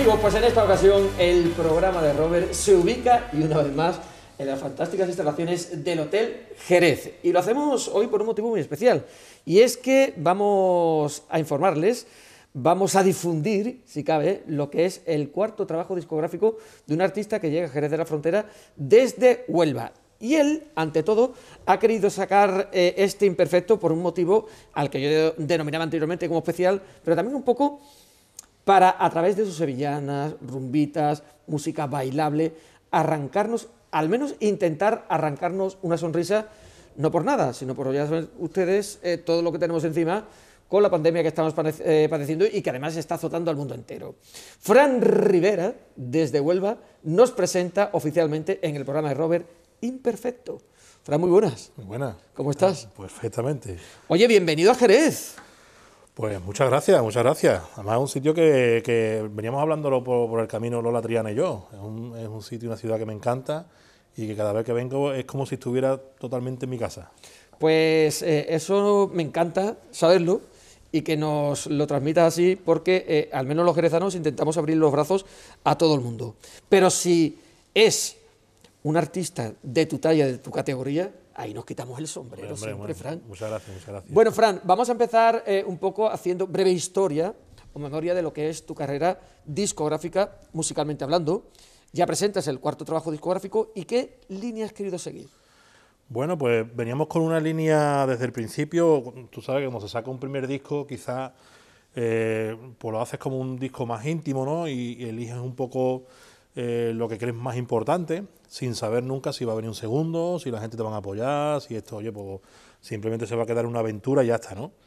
amigos, pues en esta ocasión el programa de Robert se ubica y una vez más en las fantásticas instalaciones del Hotel Jerez. Y lo hacemos hoy por un motivo muy especial, y es que vamos a informarles, vamos a difundir, si cabe, lo que es el cuarto trabajo discográfico de un artista que llega a Jerez de la Frontera desde Huelva. Y él, ante todo, ha querido sacar este imperfecto por un motivo al que yo denominaba anteriormente como especial, pero también un poco para, a través de sus sevillanas, rumbitas, música bailable, arrancarnos, al menos intentar arrancarnos una sonrisa, no por nada, sino por, ya saben ustedes, todo lo que tenemos encima con la pandemia que estamos padeciendo y que además está azotando al mundo entero. Fran Rivera, desde Huelva, nos presenta oficialmente en el programa de Robert Imperfecto. Fran, muy buenas. Muy buenas. ¿Cómo estás? Perfectamente. Oye, bienvenido a Jerez. Pues muchas gracias, muchas gracias. Además es un sitio que veníamos hablándolo por el camino Lola Triana y yo. Es un sitio, una ciudad que me encanta y que cada vez que vengo es como si estuviera totalmente en mi casa. Pues eso me encanta saberlo y que nos lo transmitas así, porque al menos los jerezanos intentamos abrir los brazos a todo el mundo. Pero si es un artista de tu talla, de tu categoría, ahí nos quitamos el sombrero. Hombre, siempre, Fran. Muchas gracias, muchas gracias. Bueno, Fran, vamos a empezar un poco haciendo breve historia o memoria de lo que es tu carrera discográfica, musicalmente hablando. Ya presentas el cuarto trabajo discográfico, ¿y qué línea has querido seguir? Bueno, pues veníamos con una línea desde el principio. Tú sabes que como se saca un primer disco, quizás pues lo haces como un disco más íntimo, ¿no? Y eliges un poco lo que crees más importante, sin saber nunca si va a venir un segundo, si la gente te van a apoyar, si esto, oye, pues simplemente se va a quedar una aventura y ya está, ¿no?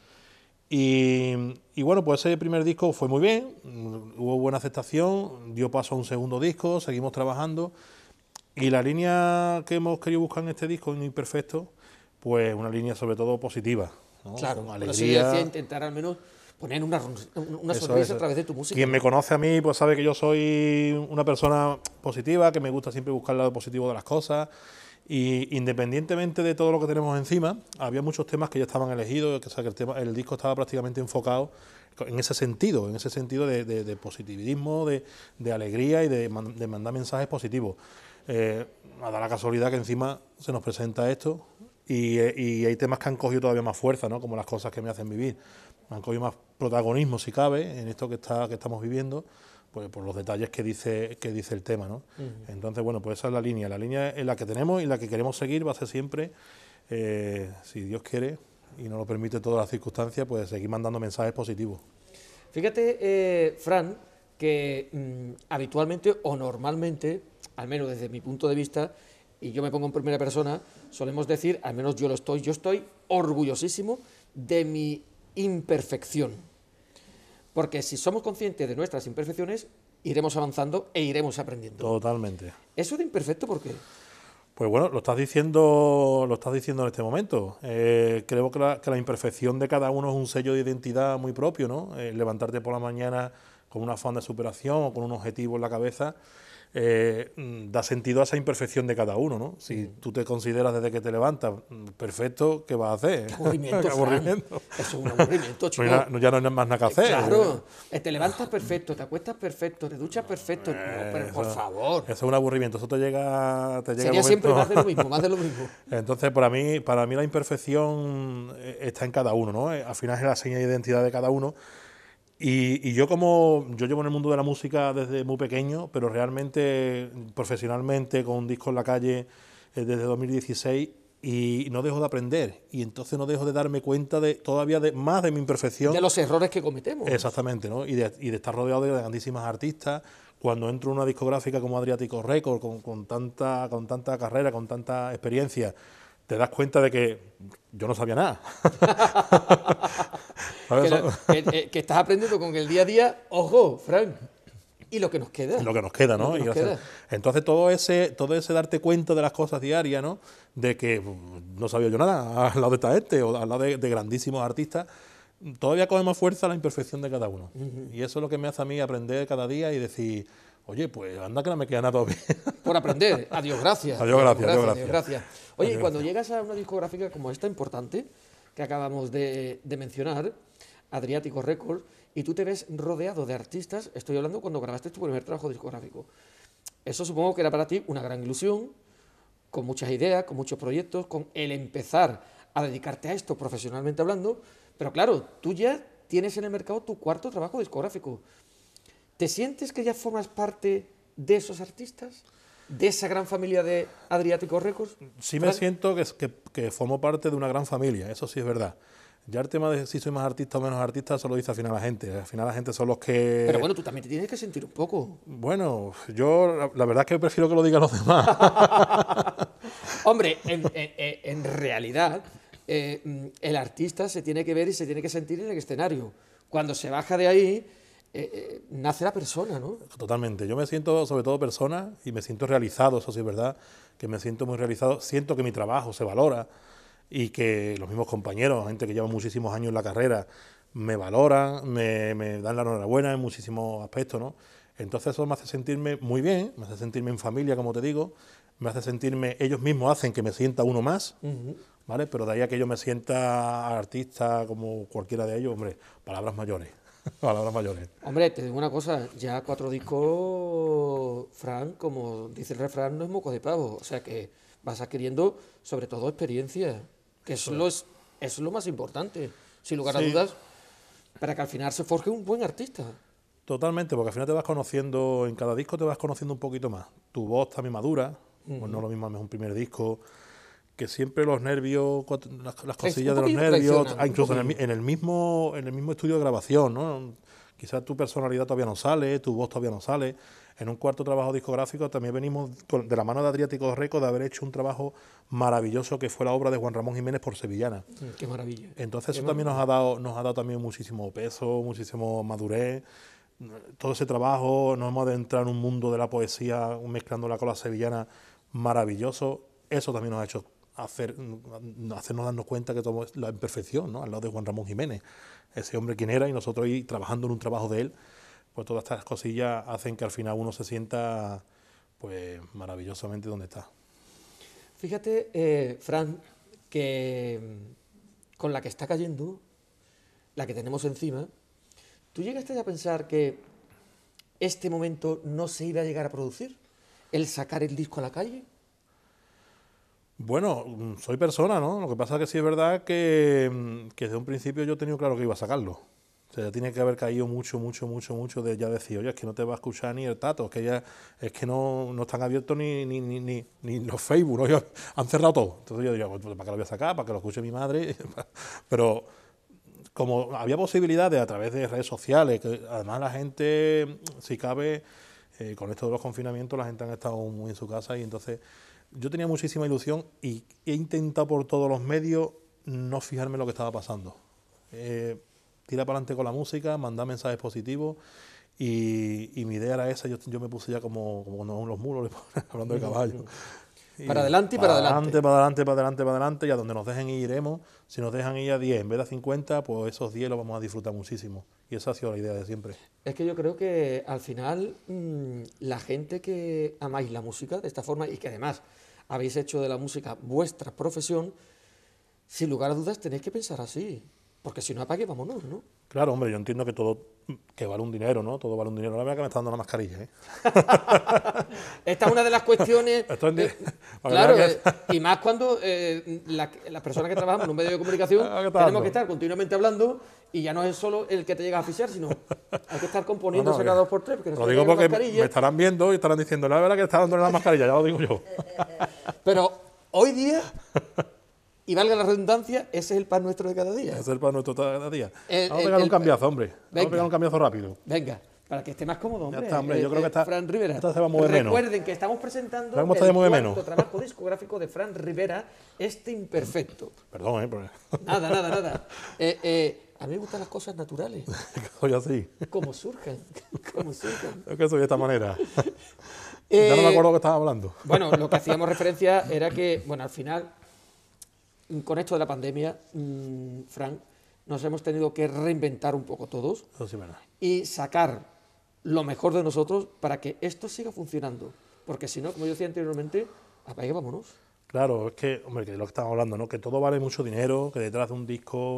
Y bueno, pues ese primer disco fue muy bien, hubo buena aceptación, dio paso a un segundo disco, seguimos trabajando, y la línea que hemos querido buscar en este disco, en Imperfecto, pues una línea sobre todo positiva, ¿no? Claro, con pero alegría. sí decía intentar al menos poner una sonrisa a través de tu música. Quien me conoce a mí pues sabe que yo soy una persona positiva, que me gusta siempre buscar el lado positivo de las cosas, y independientemente de todo lo que tenemos encima, había muchos temas que ya estaban elegidos, que, o sea, que el disco estaba prácticamente enfocado en ese sentido de positivismo, de alegría y de mandar mensajes positivos. Da la casualidad que encima se nos presenta esto y hay temas que han cogido todavía más fuerza, ¿no? Como las cosas que me hacen vivir. Han cogido más protagonismo, si cabe, en esto que estamos viviendo, pues por los detalles que dice el tema, ¿no? Entonces, bueno, pues esa es la línea en la que tenemos y la que queremos seguir va a ser siempre, si Dios quiere y nos lo permite todas las circunstancias, pues seguir mandando mensajes positivos. Fíjate, Fran, que habitualmente o normalmente, al menos desde mi punto de vista, y yo me pongo en primera persona, solemos decir, al menos yo estoy orgullosísimo de mi imperfección. Porque si somos conscientes de nuestras imperfecciones, iremos avanzando e iremos aprendiendo. Totalmente. ¿Eso de imperfecto por qué? Pues bueno, lo estás diciendo en este momento. Creo que la imperfección de cada uno es un sello de identidad muy propio, ¿no? Levantarte por la mañana con un afán de superación o con un objetivo en la cabeza, da sentido a esa imperfección de cada uno, ¿no? Si tú te consideras desde que te levantas perfecto, ¿qué vas a hacer? ¡Qué aburrimiento, aburrimiento. Eso es un aburrimiento, chico. Ya no hay más nada que hacer. Claro, te levantas perfecto, te acuestas perfecto, te duchas perfecto. No, pero por favor. Eso es un aburrimiento, eso te llega Sería siempre más de lo mismo, más de lo mismo. Entonces, para mí la imperfección está en cada uno, ¿no? Al final es la seña de identidad de cada uno. Y yo llevo en el mundo de la música desde muy pequeño, pero realmente, profesionalmente, con un disco en la calle desde 2016, y no dejo de aprender. Y entonces no dejo de darme cuenta más de mi imperfección. De los errores que cometemos. Exactamente, ¿no? Y de estar rodeado de grandísimas artistas. Cuando entro en una discográfica como Adriático Records, con tanta carrera, con tanta experiencia, te das cuenta de que yo no sabía nada. que estás aprendiendo con el día a día, ojo, Frank, y lo que nos queda. Lo que nos queda, ¿no? Entonces todo ese darte cuenta de las cosas diarias, ¿no? De que no sabía yo nada al lado de esta gente o al lado de grandísimos artistas, todavía coge más fuerza la imperfección de cada uno. Y eso es lo que me hace a mí aprender cada día y decir, oye, pues anda que no me queda nada todavía. Por aprender. Adiós, gracias. Adiós, gracias. Oye, y cuando llegas a una discográfica como esta importante, que acabamos de mencionar, Adriático Records, y tú te ves rodeado de artistas, estoy hablando cuando grabaste tu primer trabajo discográfico. Eso supongo que era para ti una gran ilusión, con muchas ideas, con muchos proyectos, con el empezar a dedicarte a esto profesionalmente hablando, pero claro, tú ya tienes en el mercado tu cuarto trabajo discográfico. ¿Te sientes que ya formas parte de esos artistas? ¿De esa gran familia de Adriático Records? Sí me siento que formo parte de una gran familia, eso sí es verdad. Ya el tema de si soy más artista o menos artista, eso lo dice al final la gente. Al final la gente son los que... Pero bueno, tú también te tienes que sentir un poco. Bueno, yo la verdad es que prefiero que lo digan los demás. Hombre, en realidad, el artista se tiene que ver y se tiene que sentir en el escenario. Cuando se baja de ahí, nace la persona, ¿no? Totalmente. Yo me siento sobre todo persona y me siento realizado, eso sí es verdad, que me siento muy realizado. Siento que mi trabajo se valora y que los mismos compañeros, gente que lleva muchísimos años en la carrera, me valoran, me dan la enhorabuena en muchísimos aspectos, ¿no? Entonces eso me hace sentirme muy bien, me hace sentirme en familia, como te digo, me hace sentirme, ellos mismos hacen que me sienta uno más, ¿vale? Pero de ahí a que yo me sienta artista como cualquiera de ellos, hombre, palabras mayores, palabras mayores. Hombre, te digo una cosa, ya 4 discos, Fran, como dice el refrán, no es moco de pavo. O sea que vas adquiriendo, sobre todo, experiencia, que eso es lo más importante, sin lugar a dudas, para que al final se forje un buen artista. Totalmente, porque al final te vas conociendo, en cada disco te vas conociendo un poquito más. Tu voz también madura, pues no es lo mismo, es un primer disco, que siempre los nervios, las cosillas de los nervios, incluso en el mismo estudio de grabación, ¿no? Quizás tu personalidad todavía no sale, tu voz todavía no sale. En un cuarto trabajo discográfico también venimos de la mano de Adriático Records de haber hecho un trabajo maravilloso que fue la obra de Juan Ramón Jiménez por Sevillana. Qué maravilla. Entonces eso también nos ha dado también muchísimo peso, muchísimo madurez. Todo ese trabajo, nos hemos adentrado en un mundo de la poesía mezclándola con la sevillana maravilloso. Eso también nos ha hecho hacernos darnos cuenta que todo es la imperfección, ¿no? Al lado de Juan Ramón Jiménez, ese hombre quien era, y nosotros ahí trabajando en un trabajo de él, pues todas estas cosillas hacen que al final uno se sienta pues maravillosamente donde está. Fíjate, Fran, que con la que está cayendo, la que tenemos encima, ¿tú llegaste a pensar que este momento no se iba a llegar a producir? ¿El sacar el disco a la calle? Bueno, soy persona, ¿no? Lo que pasa es que sí es verdad que desde un principio yo he tenido claro que iba a sacarlo. O sea, ya tiene que haber caído mucho de ya decir, oye, es que no te va a escuchar ni el tato, es que no están abiertos ni los Facebook, ¿no? Han cerrado todo. Entonces yo diría, pues, ¿para qué lo voy a sacar? ¿Para que lo escuche mi madre? Pero como había posibilidades a través de redes sociales, que además la gente, si cabe, con esto de los confinamientos, la gente ha estado muy en su casa y entonces yo tenía muchísima ilusión y he intentado por todos los medios no fijarme en lo que estaba pasando. Tira para adelante con la música, mandar mensajes positivos y mi idea era esa. Yo me puse ya como cuando los muros, hablando de caballo. Para adelante y para adelante. Para adelante, y a donde nos dejen ir iremos. Si nos dejan ir a 10 en vez de a 50, pues esos 10 los vamos a disfrutar muchísimo. Y esa ha sido la idea de siempre. Es que yo creo que al final la gente que amáis la música de esta forma y que además habéis hecho de la música vuestra profesión, sin lugar a dudas tenéis que pensar así. Porque si no, apague, vámonos, ¿no? Claro, hombre, yo entiendo que todo que vale un dinero, ¿no? Todo vale un dinero. La verdad que me está dando la mascarilla, ¿eh? Esta es una de las cuestiones... claro, y más cuando las personas que trabajamos en un medio de comunicación tenemos que estar continuamente hablando y ya no es solo el que te llega a asfixiar, sino hay que estar componiendo cada 2 por 3. Lo digo porque me estarán viendo y estarán diciendo, la verdad que está dándole la mascarilla, ya lo digo yo. Pero hoy día... Y valga la redundancia, ese es el pan nuestro de cada día. Ese es el pan nuestro de cada día. Vamos a pegar un cambiazo, hombre. Vamos a pegar un cambiazo rápido. Venga, para que esté más cómodo, hombre. Ya está, hombre. Yo creo que está. Fran Rivera. Esta se va a mover menos. Recuerden que estamos presentando el cuarto trabajo discográfico de Fran Rivera, Este Imperfecto. Perdón, Nada. A mí me gustan las cosas naturales. Soy así. Como surjan. Es que soy de esta manera. Ya no me acuerdo de lo que estaba hablando. Bueno, lo que hacíamos referencia era que, bueno, al final... Con esto de la pandemia, Fran, nos hemos tenido que reinventar un poco todos y sacar lo mejor de nosotros para que esto siga funcionando. Porque si no, como yo decía anteriormente, apague, vámonos. Claro, es que, hombre, que es lo que estamos hablando, ¿no? Que todo vale mucho dinero, que detrás de un disco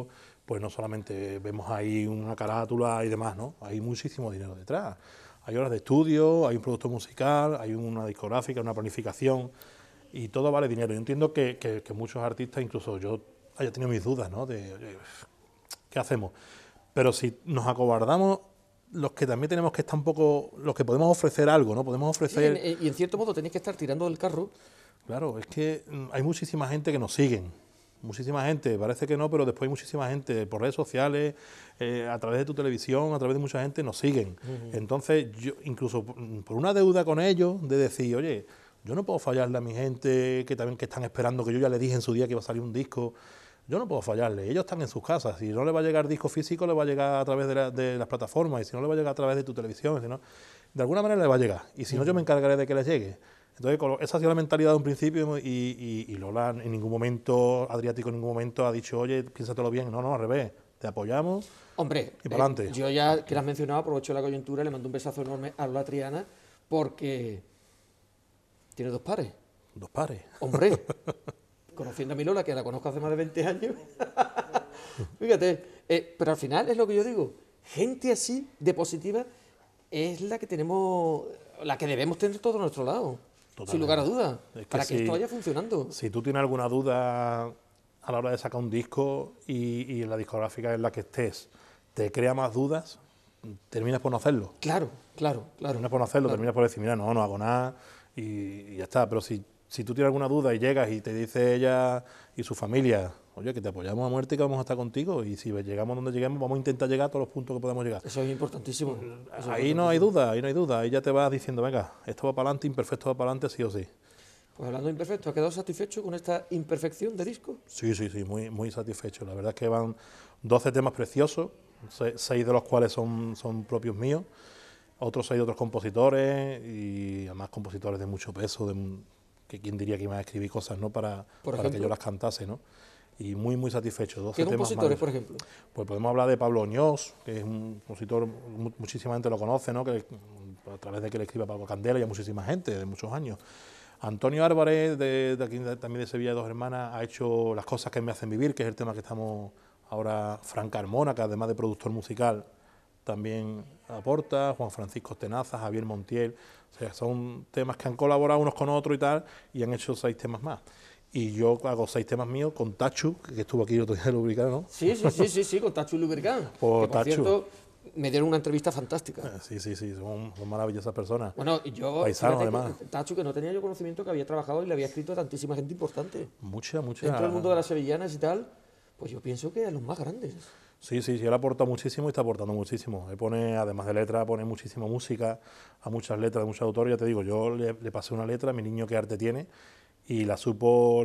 pues no solamente vemos ahí una carátula y demás, ¿no? Hay muchísimo dinero detrás. Hay horas de estudio, hay un producto musical, hay una discográfica, una planificación, y todo vale dinero. Yo entiendo que muchos artistas, incluso yo, haya tenido mis dudas, ¿no? De ¿qué hacemos? Pero si nos acobardamos, los que también tenemos que estar un poco, los que podemos ofrecer algo, ¿no? Podemos ofrecer... Sí, y en cierto modo tenéis que estar tirando del carro. Claro, es que hay muchísima gente que nos siguen, muchísima gente, parece que no, pero después hay muchísima gente por redes sociales, a través de tu televisión, a través de mucha gente nos siguen. Entonces, yo incluso por una deuda con ellos, de decir, oye, yo no puedo fallarle a mi gente que también que están esperando, que yo ya le dije en su día que iba a salir un disco, yo no puedo fallarle, ellos están en sus casas, si no le va a llegar disco físico, le va a llegar a través de las plataformas, y si no le va a llegar a través de tu televisión, si no, de alguna manera le va a llegar, y si no yo me encargaré de que les llegue. Entonces, esa ha sido la mentalidad de un principio y Lola en ningún momento, Adriático en ningún momento ha dicho, oye, piénsatelo bien. No, al revés, te apoyamos. Hombre, y para adelante. Yo ya que lo has mencionado, aprovecho la coyuntura, le mando un besazo enorme a Lola Triana, porque tiene 2 pares. 2 pares. Hombre, conociendo a mi Lola, que la conozco hace más de 20 años, fíjate, pero al final es lo que yo digo, gente así de positiva es la que tenemos, la que debemos tener todos a nuestro lado. Totalmente. Sin lugar a dudas, para que esto vaya funcionando. Si tú tienes alguna duda a la hora de sacar un disco y en la discográfica en la que estés te crea más dudas, terminas por no hacerlo. Claro. Terminas por no hacerlo, terminas por decir, mira, no hago nada y ya está. Pero si tú tienes alguna duda y llegas y te dice ella y su familia, oye, que te apoyamos a muerte y que vamos a estar contigo, y si llegamos donde lleguemos, vamos a intentar llegar a todos los puntos que podamos llegar. Eso es importantísimo. Ahí no hay duda, ahí ya te vas diciendo, venga, esto va para adelante, Imperfecto va para adelante, sí o sí. Pues hablando de Imperfecto, ¿has quedado satisfecho con esta imperfección de disco? Sí, muy satisfecho. La verdad es que van 12 temas preciosos, 6 de los cuales son propios míos, otros 6 de otros compositores, y además compositores de mucho peso, que quién diría que iban a escribir cosas, ¿no? para que yo las cantase, ¿no? Y muy satisfecho. 12 ¿Qué compositores, por ejemplo? Pues podemos hablar de Pablo Oñós, que es un compositor, muchísima gente lo conoce, ¿no? Que a través de que le escribe Pablo Candela y a muchísima gente de muchos años. Antonio Álvarez, de aquí también de Sevilla de Dos Hermanas, ha hecho Las cosas que me hacen vivir, que es el tema que estamos ahora. Fran Carmona, que además de productor musical también aporta, Juan Francisco Tenaza, Javier Montiel, o sea, son temas que han colaborado unos con otros y tal, y han hecho 6 temas más. Y yo hago 6 temas míos con Tachu, que estuvo aquí el otro día de Lubricán, ¿no? Sí, con Tachu y Lubricán. Por cierto, me dieron una entrevista fantástica. Sí, son maravillosas personas. Bueno, y yo, paisanos además. Tachu, que no tenía yo conocimiento, que había trabajado y le había escrito a tantísima gente importante. Mucha. Dentro del mundo de las sevillanas y tal, pues yo pienso que a los más grandes. Sí, él aporta muchísimo y está aportando muchísimo. Él pone, además de letra, pone muchísima música a muchas letras de muchos autores. Ya te digo, yo le pasé una letra, Mi niño qué arte tiene, y la supo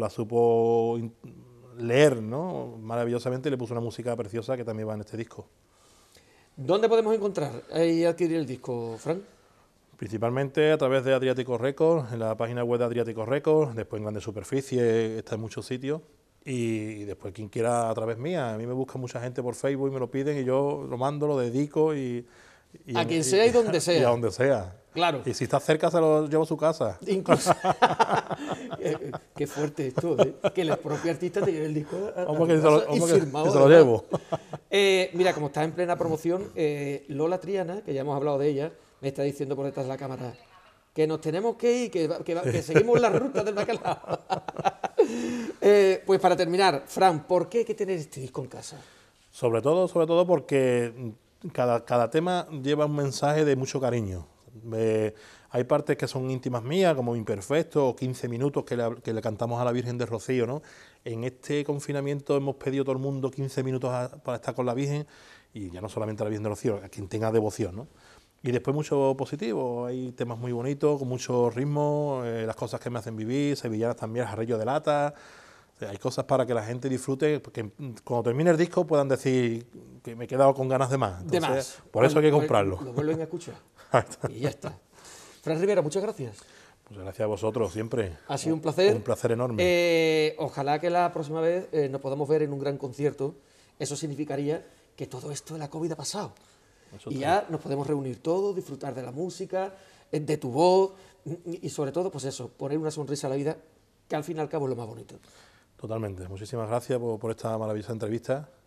leer, ¿no? Maravillosamente, y le puso una música preciosa que también va en este disco. ¿Dónde podemos encontrar y adquirir el disco, Fran? Principalmente a través de Adriático Records, en la página web de Adriático Records, después en Grande Superficie, está en muchos sitios, y después quien quiera a través mía. A mí me busca mucha gente por Facebook y me lo piden y yo lo mando, lo dedico y a quien sea y donde sea. Y a donde sea. Claro. Y si está cerca se lo llevo a su casa. Incluso. Qué fuerte esto, ¿eh? Que el propio artista te lleve el disco y firmado. Que se lo llevo. Mira, como está en plena promoción, Lola Triana, que ya hemos hablado de ella, me está diciendo por detrás de la cámara que nos tenemos que ir, que seguimos la ruta del bacalao. Pues para terminar, Fran, ¿por qué hay que tener este disco en casa? Sobre todo porque cada tema lleva un mensaje de mucho cariño. Hay partes que son íntimas mías, como Imperfecto, o 15 minutos que le cantamos a la Virgen de Rocío, ¿no? En este confinamiento hemos pedido a todo el mundo 15 minutos para estar con la Virgen, y ya no solamente a la Virgen de Rocío, a quien tenga devoción, ¿no? Y después mucho positivo, hay temas muy bonitos, con mucho ritmo, Las cosas que me hacen vivir, sevillanas también, Jarrillo de lata. Hay cosas para que la gente disfrute, que cuando termine el disco puedan decir que me he quedado con ganas de más. Entonces, de más. Por eso hay que comprarlo. Lo vuelven a escuchar. Y ya está. Fran Rivera, muchas gracias. Pues gracias a vosotros siempre. Ha sido un placer. Un placer enorme. Ojalá que la próxima vez nos podamos ver en un gran concierto. Eso significaría que todo esto de la COVID ha pasado. Y ya nos podemos reunir todos, disfrutar de la música, de tu voz y sobre todo, pues eso, poner una sonrisa a la vida, que al fin y al cabo es lo más bonito. Totalmente. Muchísimas gracias por esta maravillosa entrevista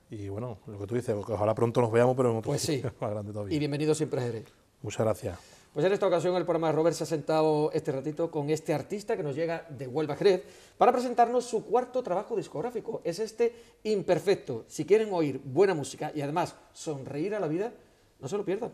Y bueno, lo que tú dices, que ojalá pronto nos veamos, pero en otro Pues sí. sitio más grande todavía. Y bienvenido siempre a Jerez. Muchas gracias. Pues en esta ocasión el programa de Robert se ha sentado este ratito con este artista que nos llega de Huelva, Jerez, para presentarnos su cuarto trabajo discográfico. Es este Imperfecto. Si quieren oír buena música y además sonreír a la vida, no se lo pierdan.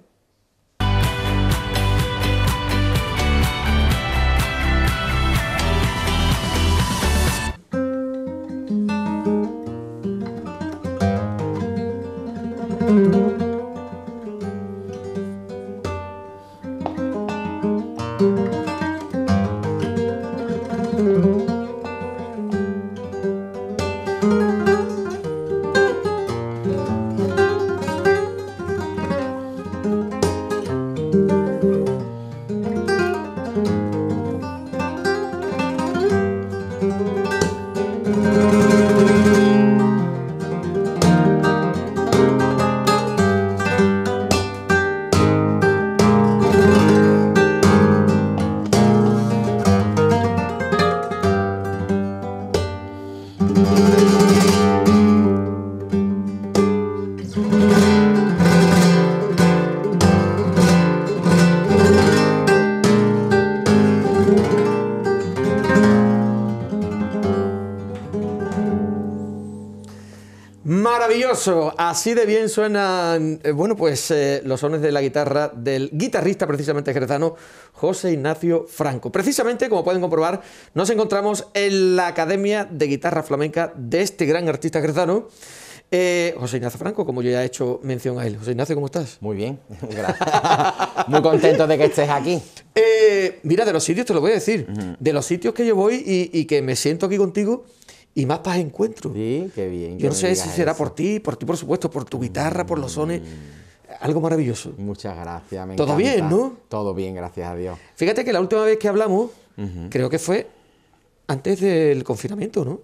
Maravilloso, así de bien suenan, bueno, pues los sones de la guitarra del guitarrista precisamente jerezano José Ignacio Franco. Precisamente, como pueden comprobar, nos encontramos en la Academia de Guitarra Flamenca de este gran artista jerezano, José Ignacio Franco, como yo ya he hecho mención a él. José Ignacio, ¿cómo estás? Muy bien, gracias. Muy contento de que estés aquí. Mira, de los sitios, te lo voy a decir, de los sitios que yo voy y que me siento aquí contigo, y más paz encuentro. Sí, qué bien. Yo no sé si será por ti, por supuesto, por tu guitarra, por los sones. Algo maravilloso. Muchas gracias, me Todo encanta. bien, ¿no? Todo bien, gracias a Dios. Fíjate que la última vez que hablamos, creo que fue antes del confinamiento, ¿no?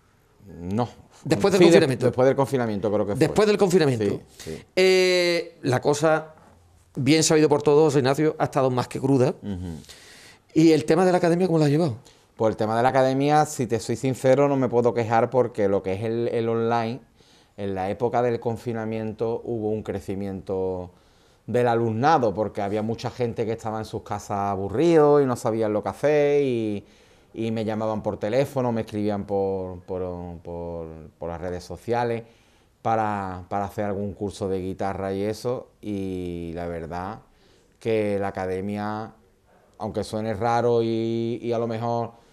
No. Después del confinamiento. Después del confinamiento creo que fue. Después del confinamiento. Sí, sí. La cosa, bien sabido por todos, Ignacio, ha estado más que cruda. ¿Y el tema de la academia cómo lo has llevado? Pues el tema de la academia, si te soy sincero, no me puedo quejar porque lo que es el online, en la época del confinamiento hubo un crecimiento del alumnado, porque había mucha gente que estaba en sus casas aburridos y no sabían lo que hacer y me llamaban por teléfono, me escribían por las redes sociales para hacer algún curso de guitarra y eso, y la verdad que la academia, aunque suene raro y a lo mejor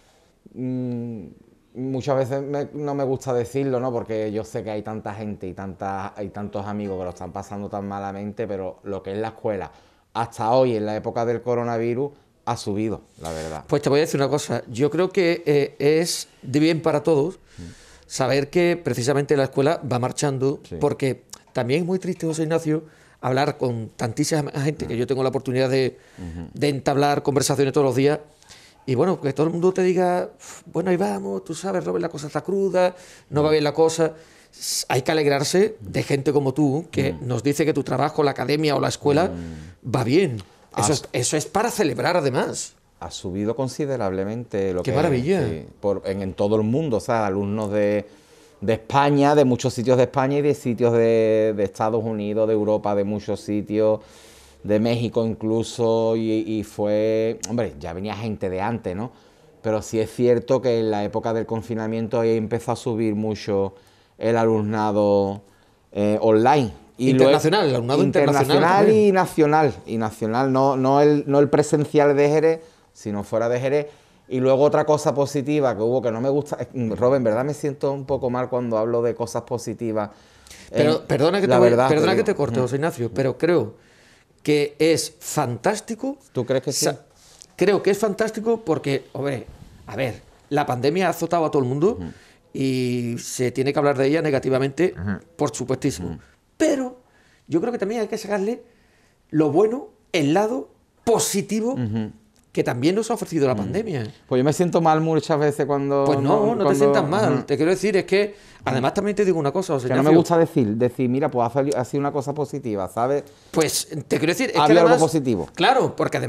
muchas veces no me gusta decirlo, ¿no? Porque yo sé que hay tanta gente y tantos amigos que lo están pasando tan malamente, pero lo que es la escuela hasta hoy, en la época del coronavirus, ha subido, la verdad. Pues te voy a decir una cosa, yo creo que es de bien para todos saber que precisamente la escuela va marchando, porque también es muy triste, José Ignacio, hablar con tantísima gente que yo tengo la oportunidad de entablar conversaciones todos los días. Y bueno, que todo el mundo te diga, bueno, ahí vamos, tú sabes, Robert, la cosa está cruda, no va bien la cosa. Hay que alegrarse de gente como tú, que nos dice que tu trabajo, la academia o la escuela va bien. Eso es para celebrar, además. Ha subido considerablemente lo ¡Qué que maravilla! Sí, en todo el mundo, o sea, alumnos de España, de muchos sitios de España y de sitios de Estados Unidos, de Europa, de muchos sitios, de México incluso, y fue, hombre, ya venía gente de antes, ¿no? Pero sí es cierto que en la época del confinamiento ahí empezó a subir mucho el alumnado online. Y internacional, el alumnado internacional y nacional, no el presencial de Jerez, sino fuera de Jerez. Y luego otra cosa positiva que hubo, que no me gusta, Robert, en verdad me siento un poco mal cuando hablo de cosas positivas. Pero perdona que te corte, José Ignacio, pero creo que es fantástico. ¿Tú crees que sí? Creo que es fantástico porque, hombre, a ver, la pandemia ha azotado a todo el mundo y se tiene que hablar de ella negativamente, por supuestísimo. Pero yo creo que también hay que sacarle lo bueno, el lado positivo que también nos ha ofrecido la pandemia. Pues yo me siento mal muchas veces cuando... Pues no te sientas mal. Te quiero decir, es que además también te digo una cosa, José Ignacio. Que no me gusta decir, mira, pues ha sido una cosa positiva, ¿sabes? Pues te quiero decir, es había que además, algo positivo. Claro, porque además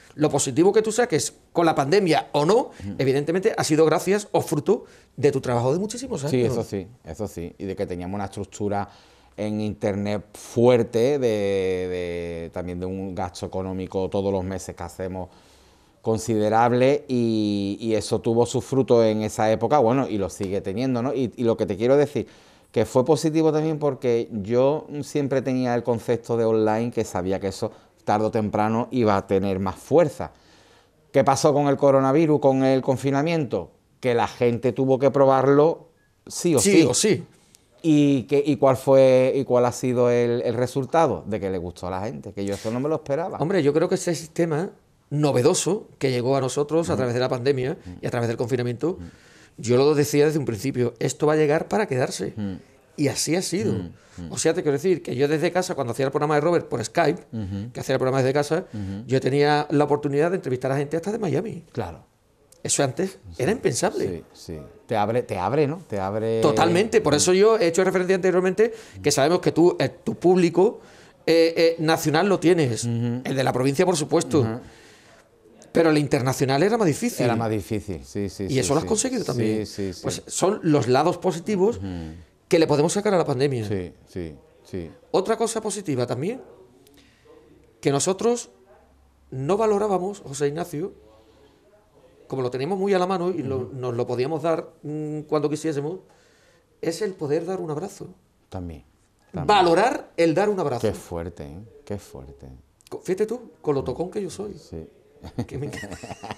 Lo positivo que tú saques con la pandemia o no, evidentemente ha sido gracias o fruto de tu trabajo de muchísimos años. Sí, eso sí. Y de que teníamos una estructura en Internet fuerte, también de un gasto económico todos los meses que hacemos considerable, y eso tuvo su fruto en esa época, bueno, y lo sigue teniendo, ¿no? Y lo que te quiero decir, que fue positivo también porque yo siempre tenía el concepto de online, que sabía que eso tarde o temprano iba a tener más fuerza. ¿Qué pasó con el coronavirus, con el confinamiento? Que la gente tuvo que probarlo sí o sí. Sí o sí. ¿Y cuál ha sido el resultado? De que le gustó a la gente, que yo eso no me lo esperaba. Hombre, yo creo que ese sistema novedoso que llegó a nosotros a través de la pandemia y a través del confinamiento, yo lo decía desde un principio, esto va a llegar para quedarse. Y así ha sido. O sea, te quiero decir que yo desde casa, cuando hacía el programa de Robert por Skype, que hacía el programa desde casa, yo tenía la oportunidad de entrevistar a gente hasta de Miami. Claro. Eso antes era impensable. Sí. Te abre, ¿no? Te abre... Totalmente. Por eso yo he hecho referencia anteriormente que sabemos que tú, tu público nacional lo tienes. El de la provincia, por supuesto. Pero el internacional era más difícil. Era más difícil, sí. Y eso lo has conseguido también. Sí. Pues son los lados positivos que le podemos sacar a la pandemia. Sí. Otra cosa positiva también, que nosotros no valorábamos, José Ignacio, como lo teníamos muy a la mano y nos lo podíamos dar cuando quisiésemos, es el poder dar un abrazo. También. Valorar el dar un abrazo. Qué fuerte, ¿eh? Qué fuerte. Fíjate tú, con lo tocón que yo soy. Sí. Que me encanta.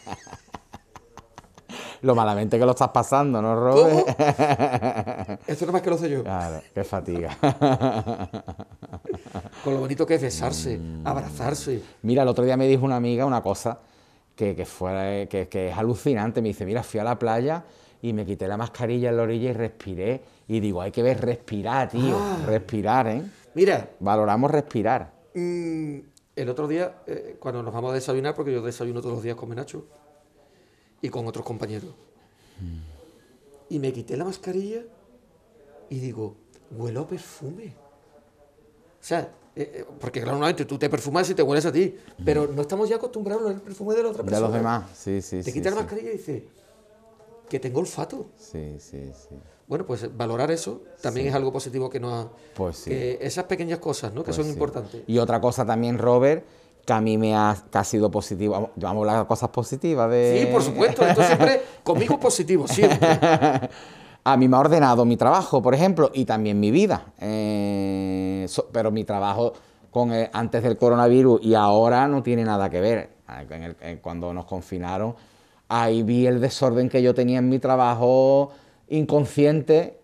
Lo malamente que lo estás pasando, ¿no, Robert? ¿Cómo? Esto no más que lo sé yo. Claro, qué fatiga. Con lo bonito que es besarse, abrazarse. Mira, el otro día me dijo una amiga una cosa que es alucinante. Me dice, mira, fui a la playa y me quité la mascarilla en la orilla y respiré. Y digo, hay que ver respirar, tío. Respirar, ¿eh? Mira. Valoramos respirar. El otro día, cuando nos vamos a desayunar, porque yo desayuno todos los días con Menacho y con otros compañeros, y me quité la mascarilla y digo, huelo a perfume. O sea, porque claro, normalmente tú te perfumas y te hueles a ti, pero no estamos ya acostumbrados al perfume de la otra persona. De los demás, sí. Te quitas la mascarilla y dices, que tengo olfato. Sí. Bueno, pues valorar eso también es algo positivo que nos ha... Pues sí. Que esas pequeñas cosas, ¿no? Que son importantes. Y otra cosa también, Robert, que a mí que ha sido positivo. Vamos a hablar de cosas positivas de... Sí, por supuesto. Esto siempre, conmigo positivo, siempre. A mí me ha ordenado mi trabajo, por ejemplo, y también mi vida. Pero mi trabajo antes del coronavirus y ahora no tiene nada que ver. Cuando nos confinaron, ahí vi el desorden que yo tenía en mi trabajo inconsciente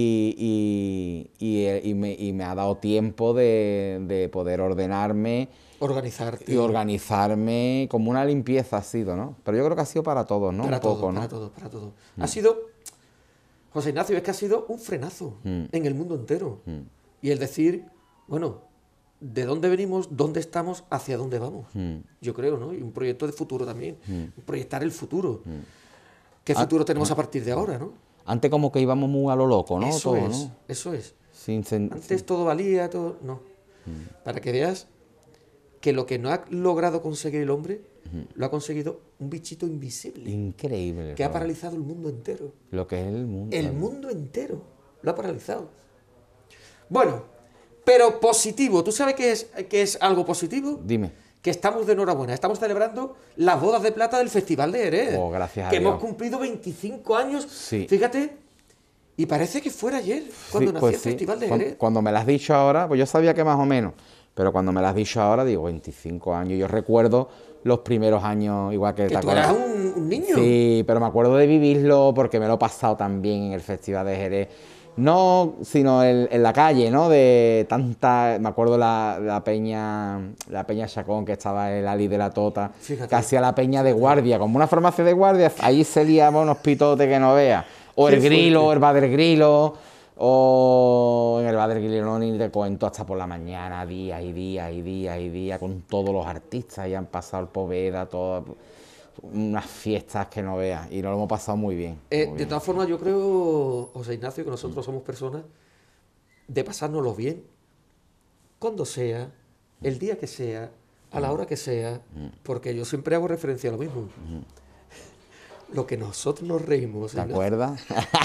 y me ha dado tiempo de poder ordenarme. Organizarte. Y organizarme, como una limpieza ha sido, ¿no? Pero yo creo que ha sido para todos, ¿no? Para un todos, poco, ¿no? para todos, para todos. Ha sido, José Ignacio, es que ha sido un frenazo en el mundo entero. Y el decir, bueno, ¿de dónde venimos? ¿Dónde estamos? ¿Hacia dónde vamos? Yo creo, ¿no? Y un proyecto de futuro también. Proyectar el futuro. ¿Qué futuro tenemos a partir de ahora, no? Antes como que íbamos muy a lo loco, ¿no? Eso todo, es, ¿no? eso es. Antes todo valía, todo... No. Para que veas que lo que no ha logrado conseguir el hombre, lo ha conseguido un bichito invisible. Increíble. Que ha paralizado el mundo entero. Lo que es el mundo. El mundo entero lo ha paralizado. Bueno, pero positivo. ¿Tú sabes qué es algo positivo? Dime. Que estamos de enhorabuena. Estamos celebrando las bodas de plata del Festival de Jerez. Oh, gracias a que Dios. hemos cumplido 25 años. Sí. Fíjate. Y parece que fuera ayer, cuando nació el Festival de Jerez. Cuando me lo has dicho ahora, pues yo sabía que más o menos, pero cuando me lo has dicho ahora, digo, 25 años. Yo recuerdo los primeros años, igual que... Que tú eras un niño. Sí, pero me acuerdo de vivirlo porque me lo he pasado también en el Festival de Jerez. No, sino en la calle, ¿no? De tanta... Me acuerdo la peña Chacón, que estaba el Ali de la Tota, Fíjate. que hacía la peña de guardia, como una farmacia de guardia, ahí se liaban unos pitotes que no veas. O el Grilo, o el Bader Grilo, o en el Bader Grilo no ni te cuento, hasta por la mañana, días y días, con todos los artistas, y han pasado el Poveda, todas unas fiestas que no veas, y nos lo hemos pasado muy bien. De todas formas, yo creo, José Ignacio, que nosotros somos personas de pasárnoslo bien, cuando sea, el día que sea, a la hora que sea, porque yo siempre hago referencia a lo mismo. Lo que nosotros nos reímos. ¿Te acuerdas?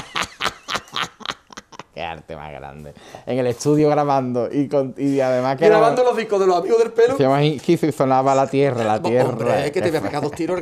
Qué arte más grande. En el estudio grabando y además que grabando los discos de los amigos del pelo. Y sonaba la tierra. Hombre, es que te voy a pegar 2 tiros.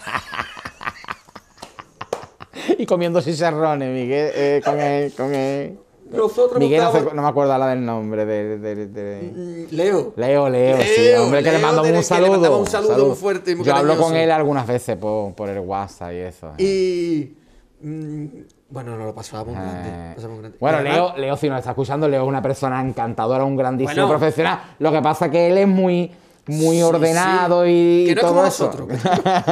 Y comiendo chicharrones, Miguel, con él. Nosotros Miguel, no me acuerdo la del nombre Leo, sí, hombre, que le mandamos un saludo. Le mandamos un saludo muy fuerte y muy Yo hablo cariñoso. con él algunas veces por el WhatsApp y eso. Y bueno, nos lo pasábamos grande. Bueno, además, Leo, si nos está escuchando, Leo es una persona encantadora, un grandísimo Bueno. profesional. Lo que pasa es que él es muy ordenado y que no todo es como eso. nosotros.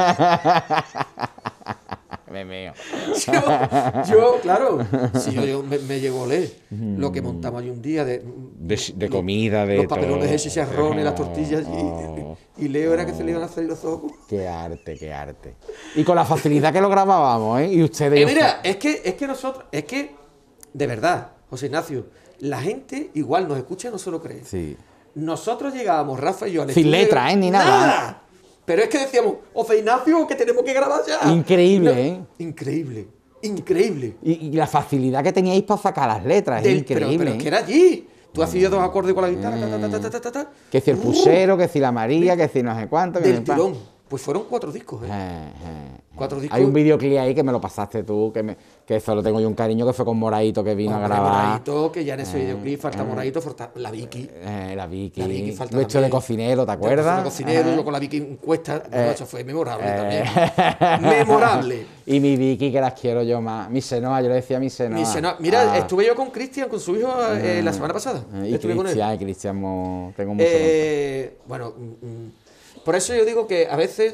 Me meo. Yo, claro, si yo me llegó a leer lo que montamos allí un día de comida, de los papelones todo. de chicharrones, las tortillas y Leo era que se le iban a salir los ojos. Qué arte. Y con la facilidad que lo grabábamos, ¿eh? Y ustedes... Mira, es que nosotros, de verdad, José Ignacio, la gente igual nos escucha y no se lo cree. Sí. Nosotros llegábamos, Rafa y yo, al Sin estudio, letra, ni nada. Pero es que decíamos, José Ignacio, que tenemos que grabar ya. Increíble, ¿eh? Increíble. Y la facilidad que teníais para sacar las letras, es increíble. Pero es que era allí. Tú hacías 2 acordes con la guitarra, Que si el pusero, que si la María, que si no sé cuánto. Que del tirón. Pues fueron 4 discos, 4 discos. Hay un videoclip ahí que me lo pasaste tú, que eso lo tengo yo un cariño, que fue con Moraito, que vino a grabar. Moraito, que ya en ese videoclip falta Moraito, falta la Vicky. La Vicky falta vestido de también. cocinero, ¿te acuerdas? De cocinero, yo con la Vicky en cuesta. Eso fue memorable también. Memorable. Y mi Vicky, que las quiero yo más. Mi Senoa, yo le decía mi Senoa. Mira, estuve yo con Cristian, con su hijo, la semana pasada. Y Estuve con él. Cristian, tengo mucho contacto. Bueno, por eso yo digo que a veces,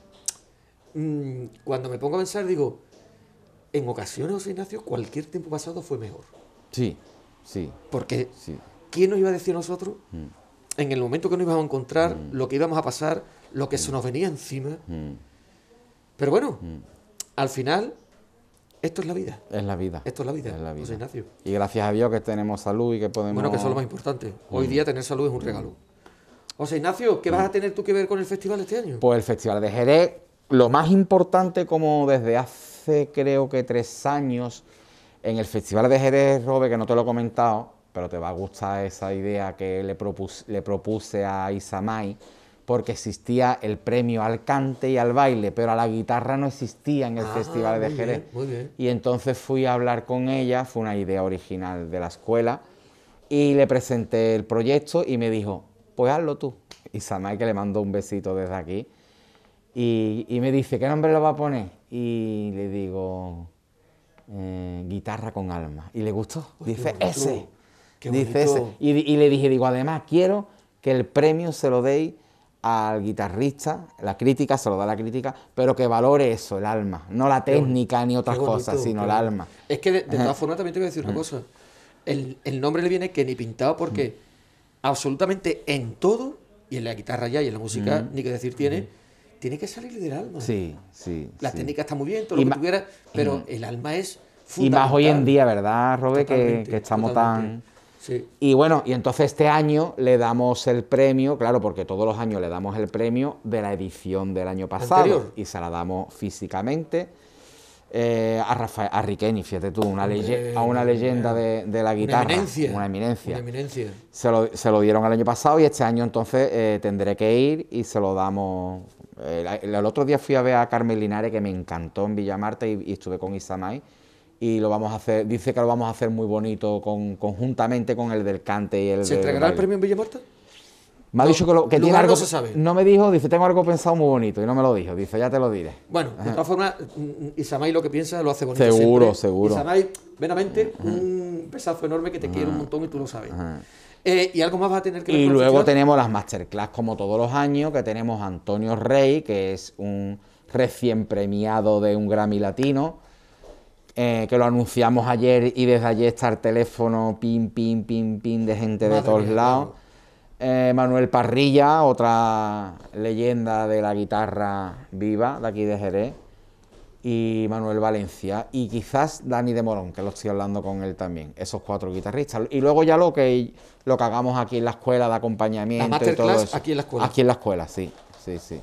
cuando me pongo a pensar, digo, en ocasiones, José Ignacio, cualquier tiempo pasado fue mejor. Sí. Porque, Sí. ¿quién nos iba a decir a nosotros, en el momento que nos íbamos a encontrar, lo que íbamos a pasar, lo que se nos venía encima? Pero bueno, al final, esto es la vida. Es la vida. Esto es la vida, José Ignacio. Y gracias a Dios que tenemos salud y que podemos... Bueno, que eso es lo más importante. Hoy día tener salud es un regalo. José Ignacio, ¿qué vas a tener tú que ver con el festival este año? Pues el Festival de Jerez, lo más importante, como desde hace creo que 3 años, en el Festival de Jerez, Robert, que no te lo he comentado, pero te va a gustar esa idea que le propuse a Isamay, porque existía el premio al cante y al baile, pero a la guitarra no existía en el Festival de Jerez. Muy bien. Y entonces fui a hablar con ella, fue una idea original de la escuela, y le presenté el proyecto y me dijo, pues hazlo tú. Isamay, que le mando un besito desde aquí, y me dice, ¿qué nombre le va a poner? Y le digo, Guitarra con Alma. Y le gustó. Dice, ese. Dice ese. Y le dije, además quiero que el premio se lo deis al guitarrista, la crítica, se lo da la crítica, pero que valore eso, el alma, no la técnica ni otras cosas, sino el alma. Es que de todas formas también te voy a decir una cosa. El nombre le viene que ni pintado, porque absolutamente en todo, y en la guitarra ya y en la música, ni que decir tiene que salir del alma. Sí. La técnica está muy bien, todo lo que tú quieras, pero el alma es fundamental. Y más hoy en día, ¿verdad, Robert? Que estamos totalmente. tan... Sí. Y bueno, y entonces este año le damos el premio, claro, porque todos los años le damos el premio de la edición del año pasado. Anterior. Y se la damos físicamente a Riqueni, fíjate tú, a una leyenda de la guitarra. Una eminencia. Se lo dieron el año pasado y este año entonces tendré que ir y se lo damos. El otro día fui a ver a Carmen Linares, que me encantó en Villamarta, y estuve con Isamay. Y lo vamos a hacer, dice que lo vamos a hacer muy bonito conjuntamente con el del cante y el ¿Se entregará el premio en Villamarta? Me ha dicho que tiene algo. No se sabe. No me dijo, dice, tengo algo pensado muy bonito, y no me lo dijo, dice, ya te lo diré. Bueno, de todas formas, Isamay lo que piensa lo hace bonito. Seguro. Isamay, veramente, un pesazo enorme que te quiere un montón y tú lo sabes. Y algo más va a tener que ver Y con el luego festival. tenemos las masterclass, como todos los años, que tenemos a Antonio Rey, que es un recién premiado de un Grammy Latino, que lo anunciamos ayer y desde ayer está el teléfono pin de gente de todos lados. Manuel Parrilla, otra leyenda de la guitarra viva de aquí de Jerez. y Manuel Valencia, y quizás Dani de Morón, que lo estoy hablando con él también, esos 4 guitarristas. Y luego ya lo que hagamos aquí en la escuela de acompañamiento y todo eso. Aquí en la escuela. Aquí en la escuela, sí, sí, sí.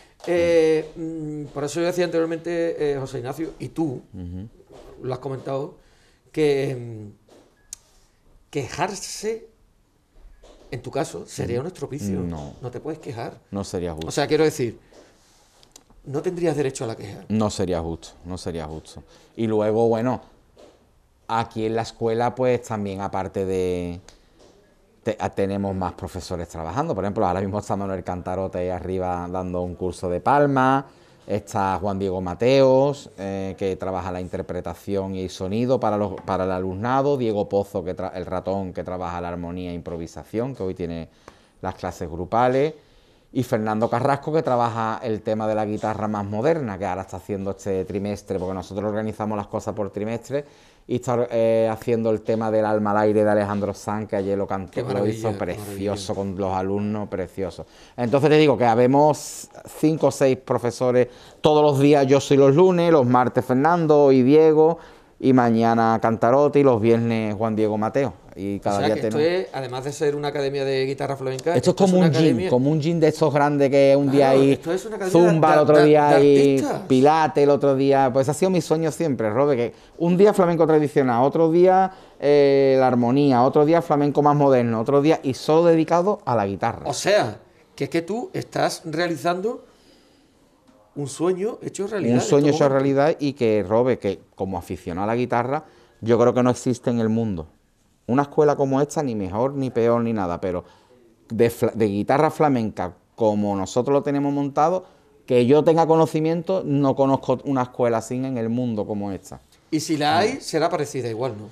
Por eso yo decía anteriormente, José Ignacio, y tú lo has comentado, que quejarse, en tu caso, sería un estropicio. No te puedes quejar. No sería justo. O sea, quiero decir, no tendrías derecho a la queja. No sería justo, no sería justo. Y luego, bueno, aquí en la escuela, pues también, aparte de... tenemos más profesores trabajando. Por ejemplo, ahora mismo está Manuel Cantarote ahí arriba dando un curso de palma. Está Juan Diego Mateos, que trabaja la interpretación y sonido para el alumnado. Diego Pozo, el ratón, que trabaja la armonía e improvisación, que hoy tiene las clases grupales. Y Fernando Carrasco, que trabaja el tema de la guitarra más moderna, que ahora está haciendo este trimestre, porque nosotros organizamos las cosas por trimestre, y está haciendo el tema del Alma al aire de Alejandro Sanz, que ayer lo cantó, lo hizo precioso con los alumnos, precioso. Entonces te digo que habemos 5 o 6 profesores todos los días. Yo soy los lunes, los martes Fernando y Diego, y mañana Cantarote, y los viernes Juan Diego Mateo. Y cada día que esto es, además de ser una academia de guitarra flamenca, esto es como un gym de estos grandes, que un día hay zumba, el otro día hay pilates, el otro día... Pues ha sido mi sueño siempre, Robe, que un día flamenco tradicional, otro día la armonía, otro día flamenco más moderno, otro día... y solo dedicado a la guitarra. O sea, que es que tú estás realizando un sueño hecho realidad. Un sueño hecho realidad, y que, Robe, que como aficionado a la guitarra, yo creo que no existe en el mundo una escuela como esta, ni mejor, ni peor, ni nada, pero de guitarra flamenca, como nosotros lo tenemos montado, que yo tenga conocimiento, no conozco una escuela así en el mundo como esta. Y si la hay, será parecida igual, ¿no?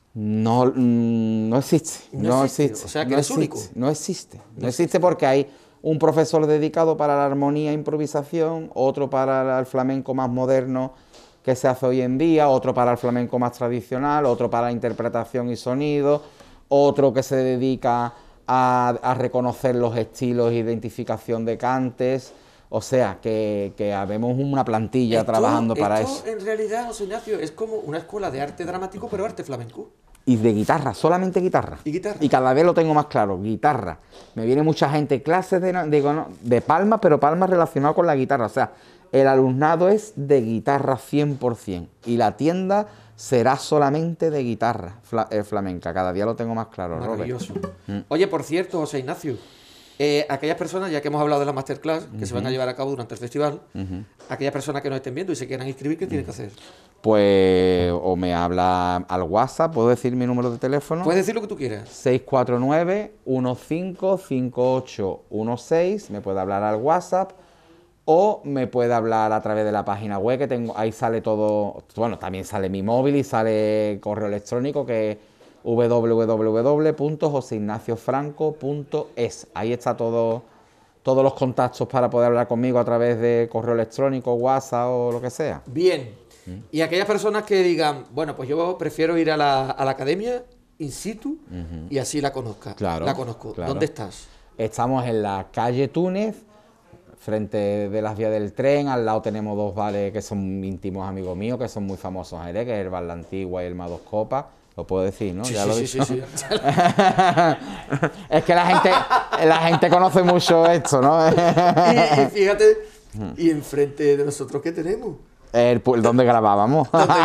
No existe. No existe. O sea, que es único. No existe porque hay un profesor dedicado para la armonía e improvisación, otro para el flamenco más moderno que se hace hoy en día, otro para el flamenco más tradicional, otro para la interpretación y sonido, otro que se dedica a reconocer los estilos e identificación de cantes. O sea, que habemos una plantilla trabajando para eso. En realidad, José Ignacio, es como una escuela de arte dramático, pero arte flamenco. Y de guitarra, solamente guitarra. ¿Y guitarra? Y cada vez lo tengo más claro, guitarra. Me viene mucha gente, clases de palmas, pero palmas relacionadas con la guitarra. O sea, el alumnado es de guitarra 100%. Y la tienda será solamente de guitarra flamenca. Cada día lo tengo más claro, maravilloso. Oye, por cierto, José Ignacio, aquellas personas, ya que hemos hablado de la masterclass que se van a llevar a cabo durante el festival, aquellas personas que nos estén viendo y se quieran inscribir, ¿qué tienen que hacer? Pues o me habla al WhatsApp, ¿puedo decir mi número de teléfono? Puedes decir lo que tú quieras. 649-155816, me puede hablar al WhatsApp, o me puede hablar a través de la página web que tengo, ahí sale todo, bueno, también sale mi móvil y sale correo electrónico, que es www.joseignacioFranco.es. Ahí está todos los contactos para poder hablar conmigo a través de correo electrónico, WhatsApp o lo que sea. Bien. Y aquellas personas que digan, bueno, pues yo prefiero ir a la academia in situ y así la conozca. Claro, la conozco. Claro. ¿Dónde estás? Estamos en la calle Túnez, frente de las vías del tren. Al lado tenemos 2 bares que son íntimos amigos míos, que son muy famosos en Jerez, que es el Bar La Antigua y el Más Dos Copas. Lo puedo decir, ¿no? Sí, ya sí, lo sí, he dicho. sí. Es que la gente conoce mucho esto, ¿no? y fíjate, y enfrente de nosotros, ¿qué tenemos? ¿Dónde grabábamos?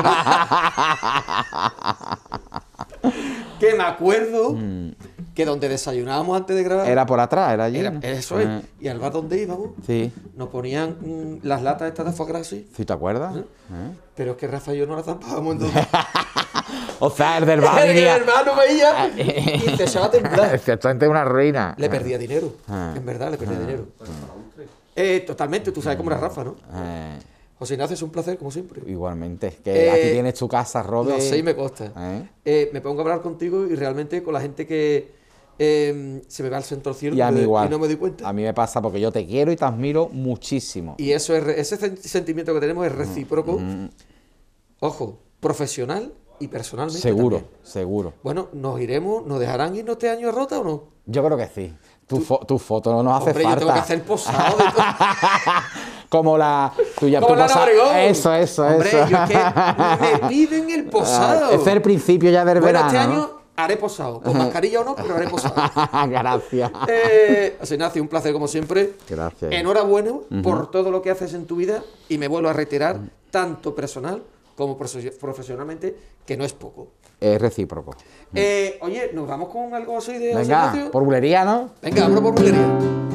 Que me acuerdo que donde desayunábamos antes de grabar... Era por atrás, era allí. Eso es. Y al bar donde íbamos, sí, nos ponían las latas estas de foie gras, ¿sí? ¿Sí te acuerdas? Pero es que Rafa y yo no las zampábamos entonces. O sea, el del bar el hermano veía y se echaba a temblar. Exactamente, una ruina. Le perdía dinero. En verdad, le perdía dinero. Totalmente, tú sabes cómo era Rafa, ¿no? José Ignacio, es un placer, como siempre. Igualmente. Que aquí tienes tu casa, Robert. No sé, y me consta. Me pongo a hablar contigo y realmente con la gente que se me va el centro al cielo y, a mí igual. Y no me doy cuenta. A mí me pasa porque yo te quiero y te admiro muchísimo. Y eso ese sentimiento que tenemos es recíproco. Ojo, profesional y personalmente Seguro, también. seguro. Bueno, ¿nos iremos, nos dejarán irnos este año a Rota o no? Yo creo que sí. Tu foto no nos hace Hombre, falta. yo tengo que hacer posado de todo. Como la tuya. Como tu la Obregón. Eso. Hombre, yo es que me piden el posado. Ese es el principio ya del Bueno, verano, este ¿no? año haré posado. Con mascarilla o no, pero haré posado. Gracias. José Ignacio, un placer como siempre. Gracias. Enhorabuena por todo lo que haces en tu vida y me vuelvo a reiterar, tanto personal como profesionalmente, que no es poco. Es recíproco. Oye, ¿nos vamos con algo así de José Venga, Ignacio? por bulería, ¿no? Venga, abro por bulería.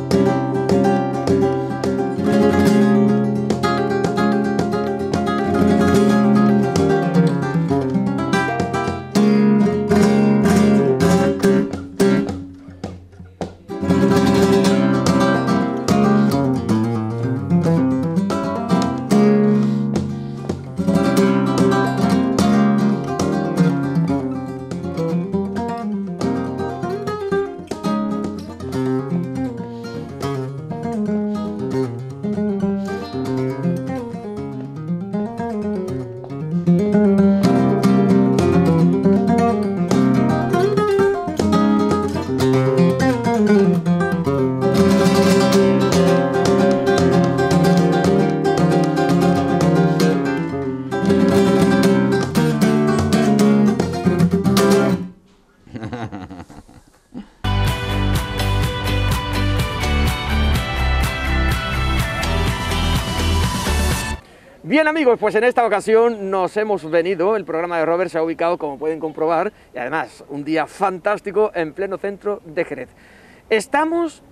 Bien amigos, pues en esta ocasión nos hemos venido, el programa de Robert se ha ubicado, como pueden comprobar, y además un día fantástico en pleno centro de Jerez. Estamos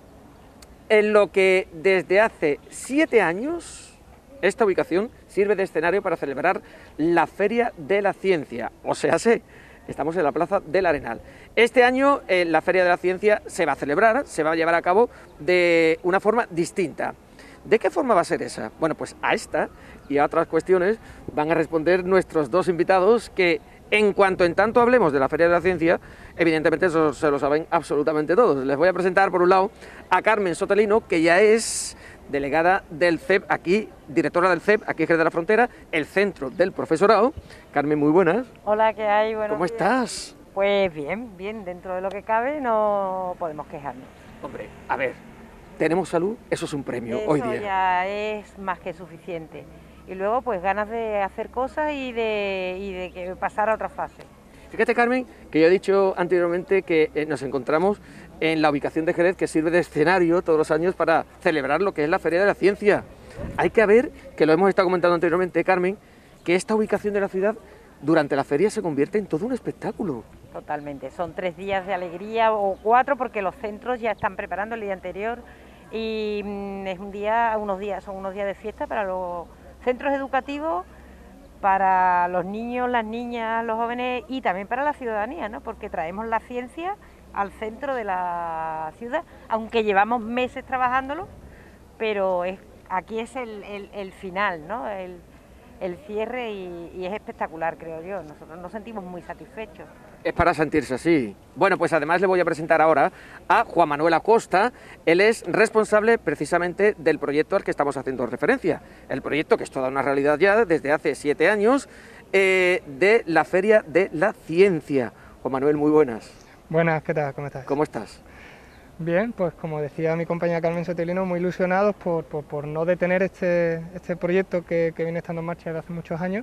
en lo que desde hace 7 años, esta ubicación sirve de escenario para celebrar la Feria de la Ciencia, o sea, estamos en la Plaza del Arenal. Este año la Feria de la Ciencia se va a celebrar, se va a llevar a cabo de una forma distinta. ¿De qué forma va a ser esa? Bueno, pues a esta y a otras cuestiones van a responder nuestros dos invitados que, en tanto hablemos de la Feria de la Ciencia, evidentemente eso se lo saben absolutamente todos. Les voy a presentar, por un lado, a Carmen Sotelino, que ya es delegada del CEP aquí, directora del CEP aquí en Jerez de la Frontera, el Centro del Profesorado. Carmen, muy buenas. Hola, ¿qué hay? Buenos ¿Cómo días. estás? Pues bien, dentro de lo que cabe no podemos quejarnos. Hombre, a ver, tenemos salud, eso es un premio Eso hoy día. ya es más que suficiente. Y luego pues ganas de hacer cosas y de que pasar a otra fase. Fíjate, Carmen, que yo he dicho anteriormente que nos encontramos en la ubicación de Jerez, que sirve de escenario todos los años para celebrar lo que es la Feria de la Ciencia. Hay que ver, que lo hemos estado comentando anteriormente, Carmen, que esta ubicación de la ciudad durante la feria se convierte en todo un espectáculo. Totalmente, son 3 días de alegría o 4 porque los centros ya están preparando el día anterior y es son unos días de fiesta para los centros educativos, para los niños, las niñas, los jóvenes y también para la ciudadanía, ¿no? Porque traemos la ciencia al centro de la ciudad, aunque llevamos meses trabajándolo, pero aquí es el final, ¿no? El cierre y es espectacular, creo yo. Nosotros nos sentimos muy satisfechos. Es para sentirse así. Bueno, pues además le voy a presentar ahora a Juan Manuel Acosta. Él es responsable precisamente del proyecto al que estamos haciendo referencia. El proyecto, que es toda una realidad ya desde hace 7 años, de la Feria de la Ciencia. Juan Manuel, muy buenas. Buenas, ¿qué tal? ¿Cómo estás? ¿Cómo estás? Bien, pues como decía mi compañera Carmen Sotelino, muy ilusionados por no detener este proyecto que viene estando en marcha desde hace muchos años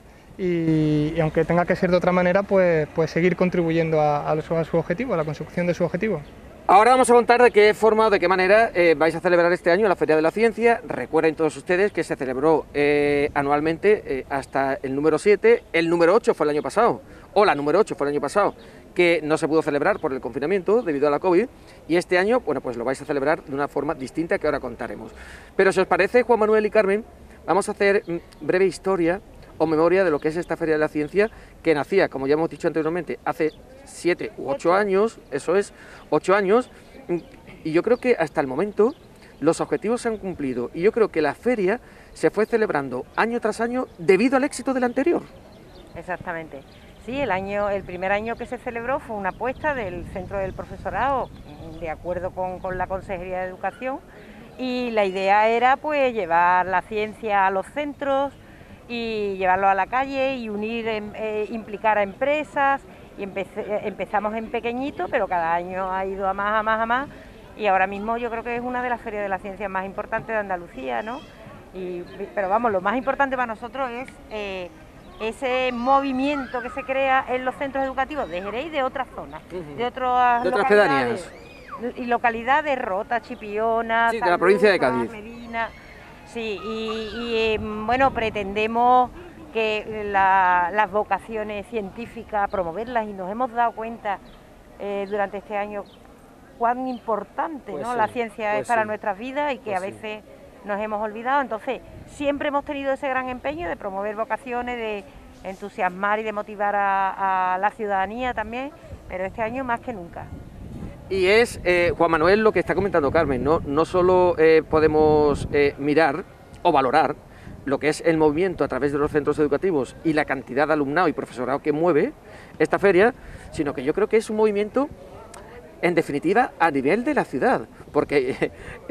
y aunque tenga que ser de otra manera, pues seguir contribuyendo a su objetivo, a la consecución de su objetivo. Ahora vamos a contar de qué forma o de qué manera vais a celebrar este año la Feria de la Ciencia. Recuerden todos ustedes que se celebró anualmente hasta el número 7, el número 8 fue el año pasado, o la número 8 fue el año pasado, que no se pudo celebrar por el confinamiento debido a la COVID, y este año, bueno, pues lo vais a celebrar de una forma distinta que ahora contaremos. Pero si os parece, Juan Manuel y Carmen, vamos a hacer breve historia o memoria de lo que es esta Feria de la Ciencia, que nacía, como ya hemos dicho anteriormente, hace 7 u 8 años, eso es, 8 años, y yo creo que hasta el momento los objetivos se han cumplido, y yo creo que la feria se fue celebrando año tras año debido al éxito del anterior. Exactamente. Sí, el primer año que se celebró fue una apuesta del Centro del Profesorado, de acuerdo con la Consejería de Educación, y la idea era pues llevar la ciencia a los centros y llevarlo a la calle y unir, implicar a empresas. Y empezamos en pequeñito, pero cada año ha ido a más, a más, a más. Y ahora mismo yo creo que es una de las ferias de la ciencia más importantes de Andalucía, ¿no? Pero vamos, lo más importante para nosotros es ese movimiento que se crea en los centros educativos de Jerez y de otras zonas, de otras pedanías y localidades, Rota, Chipiona, sí, de la provincia de Cádiz, Medina, sí, bueno, pretendemos que las vocaciones científicas, promoverlas, y nos hemos dado cuenta durante este año cuán importante, pues ¿no? sí, La ciencia pues es para sí, nuestras vidas y que pues a veces nos hemos olvidado. Entonces siempre hemos tenido ese gran empeño de promover vocaciones, de entusiasmar y de motivar a la ciudadanía también, pero este año más que nunca. Y es, Juan Manuel, lo que está comentando Carmen, no solo podemos mirar o valorar lo que es el movimiento a través de los centros educativos y la cantidad de alumnado y profesorado que mueve esta feria, sino que yo creo que es un movimiento, en definitiva, a nivel de la ciudad, porque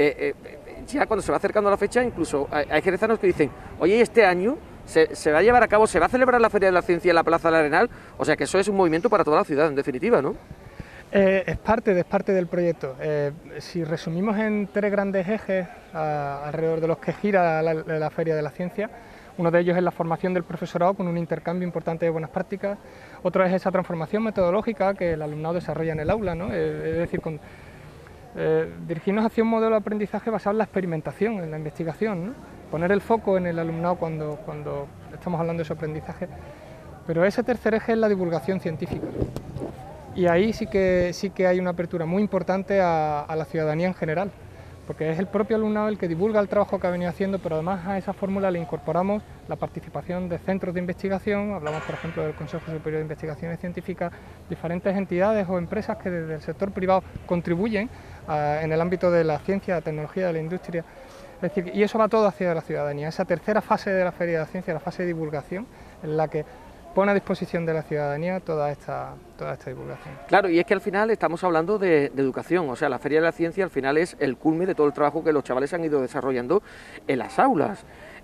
ya cuando se va acercando la fecha, incluso hay jerezanos que dicen, oye, este año se va a llevar a cabo, se va a celebrar la Feria de la Ciencia en la Plaza del Arenal, o sea que eso es un movimiento para toda la ciudad, en definitiva, ¿no? Es parte del proyecto. Si resumimos en 3 grandes ejes alrededor de los que gira la Feria de la Ciencia, uno de ellos es la formación del profesorado con un intercambio importante de buenas prácticas, otro es esa transformación metodológica que el alumnado desarrolla en el aula, ¿no? Es decir, dirigirnos hacia un modelo de aprendizaje basado en la experimentación, en la investigación, ¿no? Poner el foco en el alumnado cuando estamos hablando de su aprendizaje, pero ese tercer eje es la divulgación científica. Y ahí sí que hay una apertura muy importante a la ciudadanía en general, porque es el propio alumnado el que divulga el trabajo que ha venido haciendo, pero además a esa fórmula le incorporamos la participación de centros de investigación, hablamos por ejemplo del Consejo Superior de Investigaciones Científicas, diferentes entidades o empresas que desde el sector privado contribuyen en el ámbito de la ciencia, la tecnología, de la industria, es decir, y eso va todo hacia la ciudadanía. Esa tercera fase de la Feria de la Ciencia, la fase de divulgación, en la que pone a disposición de la ciudadanía toda esta divulgación. Claro, y es que al final estamos hablando de educación, o sea, la Feria de la Ciencia al final es el culmen de todo el trabajo que los chavales han ido desarrollando en las aulas.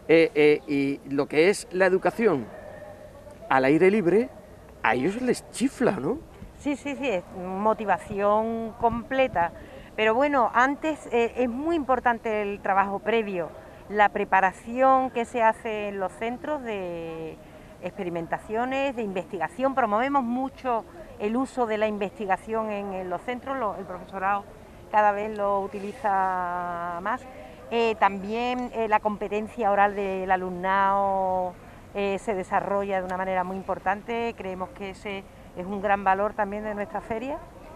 Y lo que es la educación al aire libre, a ellos les chifla, ¿no? Sí, es motivación completa. Pero bueno, antes es muy importante el trabajo previo, la preparación que se hace en los centros de experimentaciones, de investigación. Promovemos mucho el uso de la investigación en los centros, el profesorado cada vez lo utiliza más. También la competencia oral del alumnado se desarrolla de una manera muy importante, creemos que ese es un gran valor también de nuestra feria.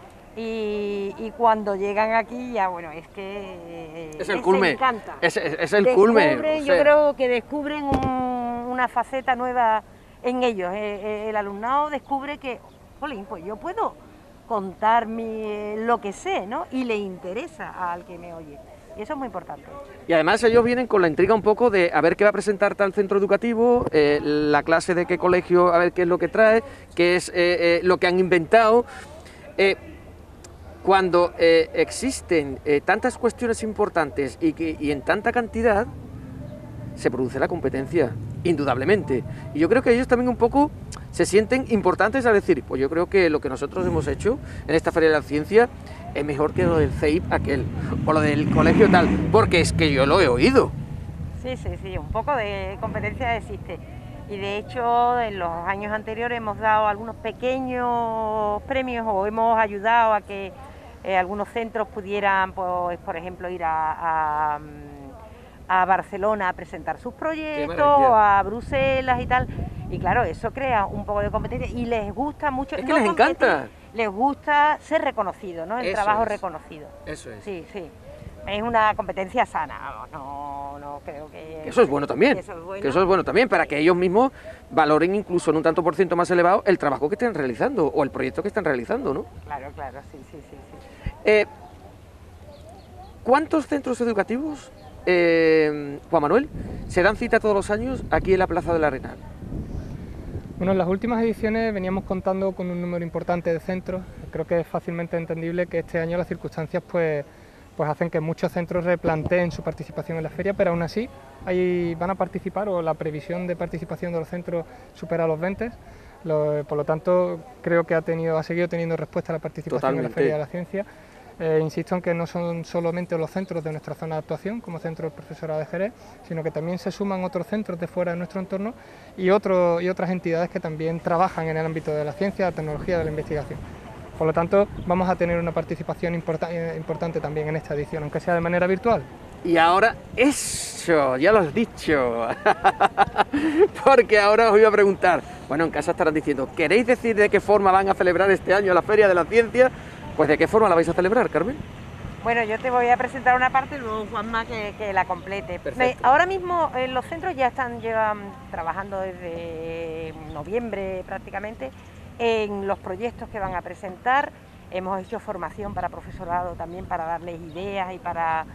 Y cuando llegan aquí ya, bueno, es que es el culmen, encanta. Es el culmen. O sea, yo creo que descubren una faceta nueva en ellos. El alumnado descubre que, jolín, pues yo puedo contar lo que sé, ¿no? Y le interesa al que me oye. Y eso es muy importante. Y además ellos vienen con la intriga un poco de a ver qué va a presentar tal centro educativo, la clase de qué colegio, a ver qué es lo que trae, qué es lo que han inventado. Cuando existen tantas cuestiones importantes y en tanta cantidad, se produce la competencia, indudablemente. Y yo creo que ellos también un poco se sienten importantes al decir, pues yo creo que lo que nosotros hemos hecho en esta Feria de la Ciencia es mejor que lo del CEIP aquel, o lo del colegio tal, porque es que yo lo he oído. Sí, un poco de competencia existe. Y de hecho, en los años anteriores hemos dado algunos pequeños premios o hemos ayudado a que algunos centros pudieran, pues, por ejemplo, ir a Barcelona a presentar sus proyectos, o a Bruselas y tal. Y claro, eso crea un poco de competencia y les gusta mucho. Es que les encanta. Les gusta ser reconocido, ¿no? El trabajo reconocido. Eso es. Sí. Es una competencia sana, vamos, no creo que... Eso es bueno también. Que eso es bueno también, para que ellos mismos valoren incluso en un tanto por ciento más elevado el trabajo que estén realizando o el proyecto que están realizando, ¿no? Claro, sí. ¿Cuántos centros educativos, Juan Manuel, se dan cita todos los años aquí en la Plaza del Arenal? Bueno, en las últimas ediciones veníamos contando con un número importante de centros. Creo que es fácilmente entendible que este año las circunstancias pues pues hacen que muchos centros replanteen su participación en la feria, pero aún así ahí van a participar, o la previsión de participación de los centros supera los 20. Por lo tanto, creo que ha seguido teniendo respuesta a la participación en la Feria de la Ciencia. Insisto en que no son solamente los centros de nuestra zona de actuación, como Centro del Profesorado de Jerez, sino que también se suman otros centros de fuera de nuestro entorno y otras entidades que también trabajan en el ámbito de la ciencia, la tecnología, de la investigación. Por lo tanto, vamos a tener una participación importante también en esta edición, aunque sea de manera virtual. Y ahora, eso, ya lo has dicho, porque ahora os iba a preguntar, bueno, en casa estarán diciendo, ¿queréis decir de qué forma van a celebrar este año la Feria de la Ciencia? Pues ¿de qué forma la vais a celebrar, Carmen? Bueno, yo te voy a presentar una parte y luego Juanma que la complete. Perfecto. Ahora mismo los centros ya llevan trabajando desde noviembre prácticamente en los proyectos que van a presentar. Hemos hecho formación para profesorado también para darles ideas y para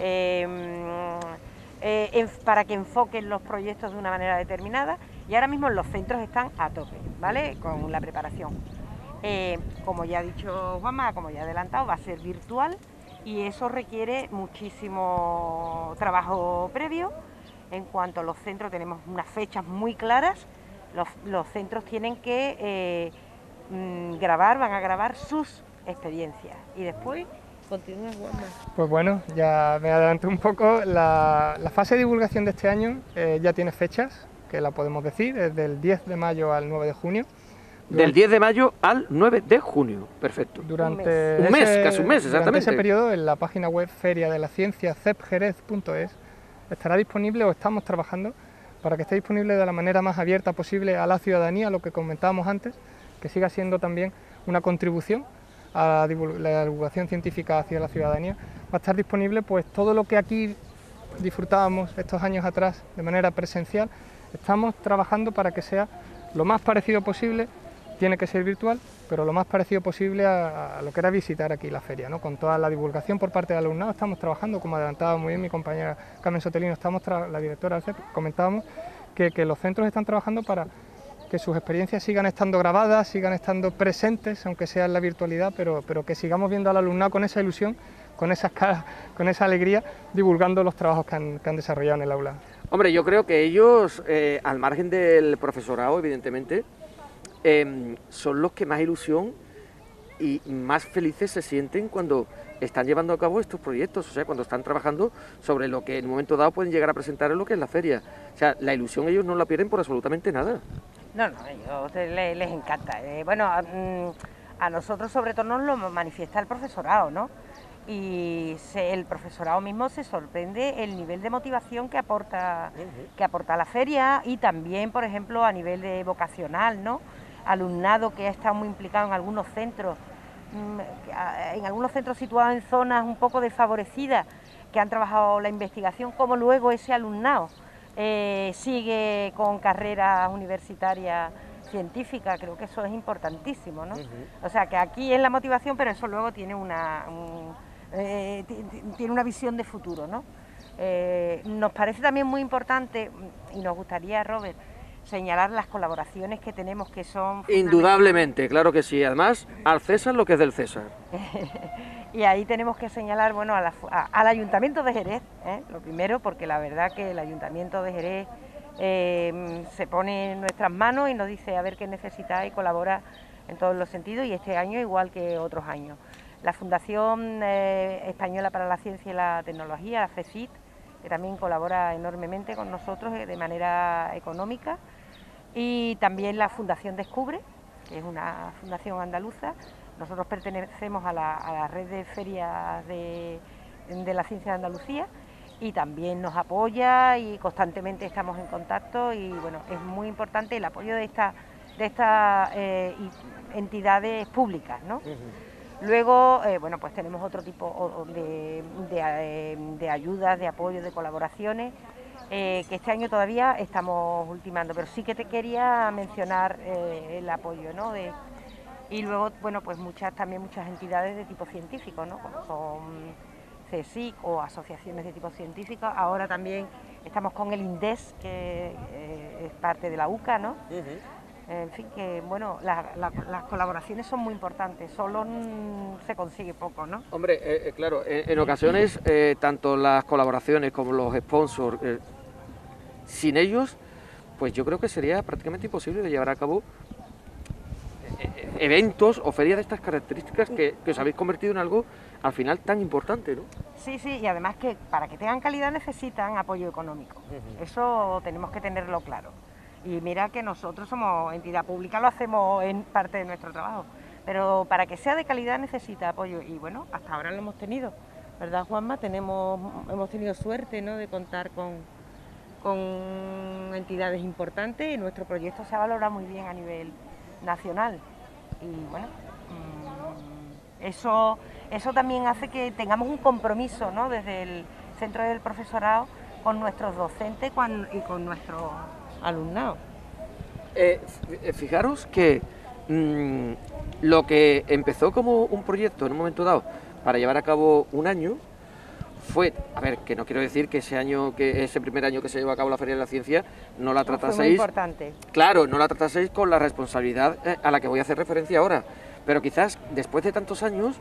que enfoquen los proyectos de una manera determinada, y ahora mismo los centros están a tope, ¿vale?, con la preparación. Como ya ha dicho Juanma, como ya he adelantado, va a ser virtual y eso requiere muchísimo trabajo previo. En cuanto a los centros, tenemos unas fechas muy claras. Los centros tienen que van a grabar sus experiencias y después continúa Juanma. Pues bueno, ya me adelanto un poco. La fase de divulgación de este año ya tiene fechas, que la podemos decir, desde el 10 de mayo al 9 de junio. Del 10 de mayo al 9 de junio, perfecto. Durante un mes, casi un mes, exactamente. Durante ese periodo, en la página web Feria de la Ciencia, cepjerez.es, estará disponible, o estamos trabajando, para que esté disponible de la manera más abierta posible a la ciudadanía, lo que comentábamos antes, que siga siendo también una contribución a la divulgación científica hacia la ciudadanía. Va a estar disponible pues todo lo que aquí disfrutábamos estos años atrás de manera presencial. Estamos trabajando para que sea lo más parecido posible, tiene que ser virtual, pero lo más parecido posible a lo que era visitar aquí la feria, ¿no? Con toda la divulgación por parte del alumnado estamos trabajando, como adelantaba muy bien mi compañera Carmen Sotelino, la directora del CEP, comentábamos que los centros están trabajando para que sus experiencias sigan estando grabadas, sigan estando presentes, aunque sea en la virtualidad, pero que sigamos viendo al alumnado con esa ilusión, con esas caras, con esa alegría, divulgando los trabajos que han desarrollado en el aula. Hombre, yo creo que ellos, al margen del profesorado, evidentemente, son los que más ilusión y más felices se sienten cuando están llevando a cabo estos proyectos, o sea, cuando están trabajando sobre lo que en un momento dado pueden llegar a presentar en lo que es la feria. O sea, la ilusión ellos no la pierden por absolutamente nada. No, a ellos les encanta. Bueno, a nosotros sobre todo nos lo manifiesta el profesorado, ¿no? Y el profesorado mismo se sorprende el nivel de motivación que aporta la feria, y también, por ejemplo, a nivel de vocacional, ¿no? Alumnado que ha estado muy implicado en algunos centros situados en zonas un poco desfavorecidas, que han trabajado la investigación, como luego ese alumnado sigue con carreras universitarias científicas. Creo que eso es importantísimo, ¿no? O sea, que aquí es la motivación, pero eso luego tiene tiene una visión de futuro, ¿no? Nos parece también muy importante, y nos gustaría, Robert, señalar las colaboraciones que tenemos, que son... Indudablemente, claro que sí. Además, al César lo que es del César. Y ahí tenemos que señalar, bueno, al Ayuntamiento de Jerez, lo primero, porque la verdad que el Ayuntamiento de Jerez se pone en nuestras manos y nos dice a ver qué necesita, y colabora en todos los sentidos, y este año igual que otros años. La Fundación Española para la Ciencia y la Tecnología, la FECIT, que también colabora enormemente con nosotros de manera económica, y también la Fundación Descubre, que es una fundación andaluza. Nosotros pertenecemos a la red de ferias de la ciencia de Andalucía, y también nos apoya y constantemente estamos en contacto, y bueno, es muy importante el apoyo de estas entidades públicas, ¿no? Luego, bueno, pues tenemos otro tipo de ayudas, de apoyo, de colaboraciones, que este año todavía estamos ultimando, pero sí que te quería mencionar el apoyo, ¿no? Y luego, bueno, pues muchas entidades de tipo científico, ¿no? Como son CSIC o asociaciones de tipo científico. Ahora también estamos con el INDES, que es parte de la UCA, ¿no? En fin, que bueno, las colaboraciones son muy importantes, solo se consigue poco, ¿no? Hombre, claro, en ocasiones tanto las colaboraciones como los sponsors, sin ellos, pues yo creo que sería prácticamente imposible de llevar a cabo eventos o ferias de estas características que os habéis convertido en algo al final tan importante, ¿no? Sí, sí, y además que para que tengan calidad necesitan apoyo económico, eso tenemos que tenerlo claro. Y mira que nosotros somos entidad pública, lo hacemos en parte de nuestro trabajo, pero para que sea de calidad necesita apoyo y bueno, hasta ahora lo hemos tenido, ¿verdad, Juanma? Hemos tenido suerte, ¿no?, de contar con entidades importantes y nuestro proyecto se ha valorado muy bien a nivel nacional y bueno, eso también hace que tengamos un compromiso, ¿no?, desde el centro del profesorado con nuestros docentes y con nuestros alumnado. Fijaros que lo que empezó como un proyecto en un momento dado para llevar a cabo un año fue, a ver, que no quiero decir que ese primer año que se llevó a cabo la Feria de la Ciencia no la trataseis, fue muy importante. Claro, no la trataseis con la responsabilidad a la que voy a hacer referencia ahora, pero quizás después de tantos años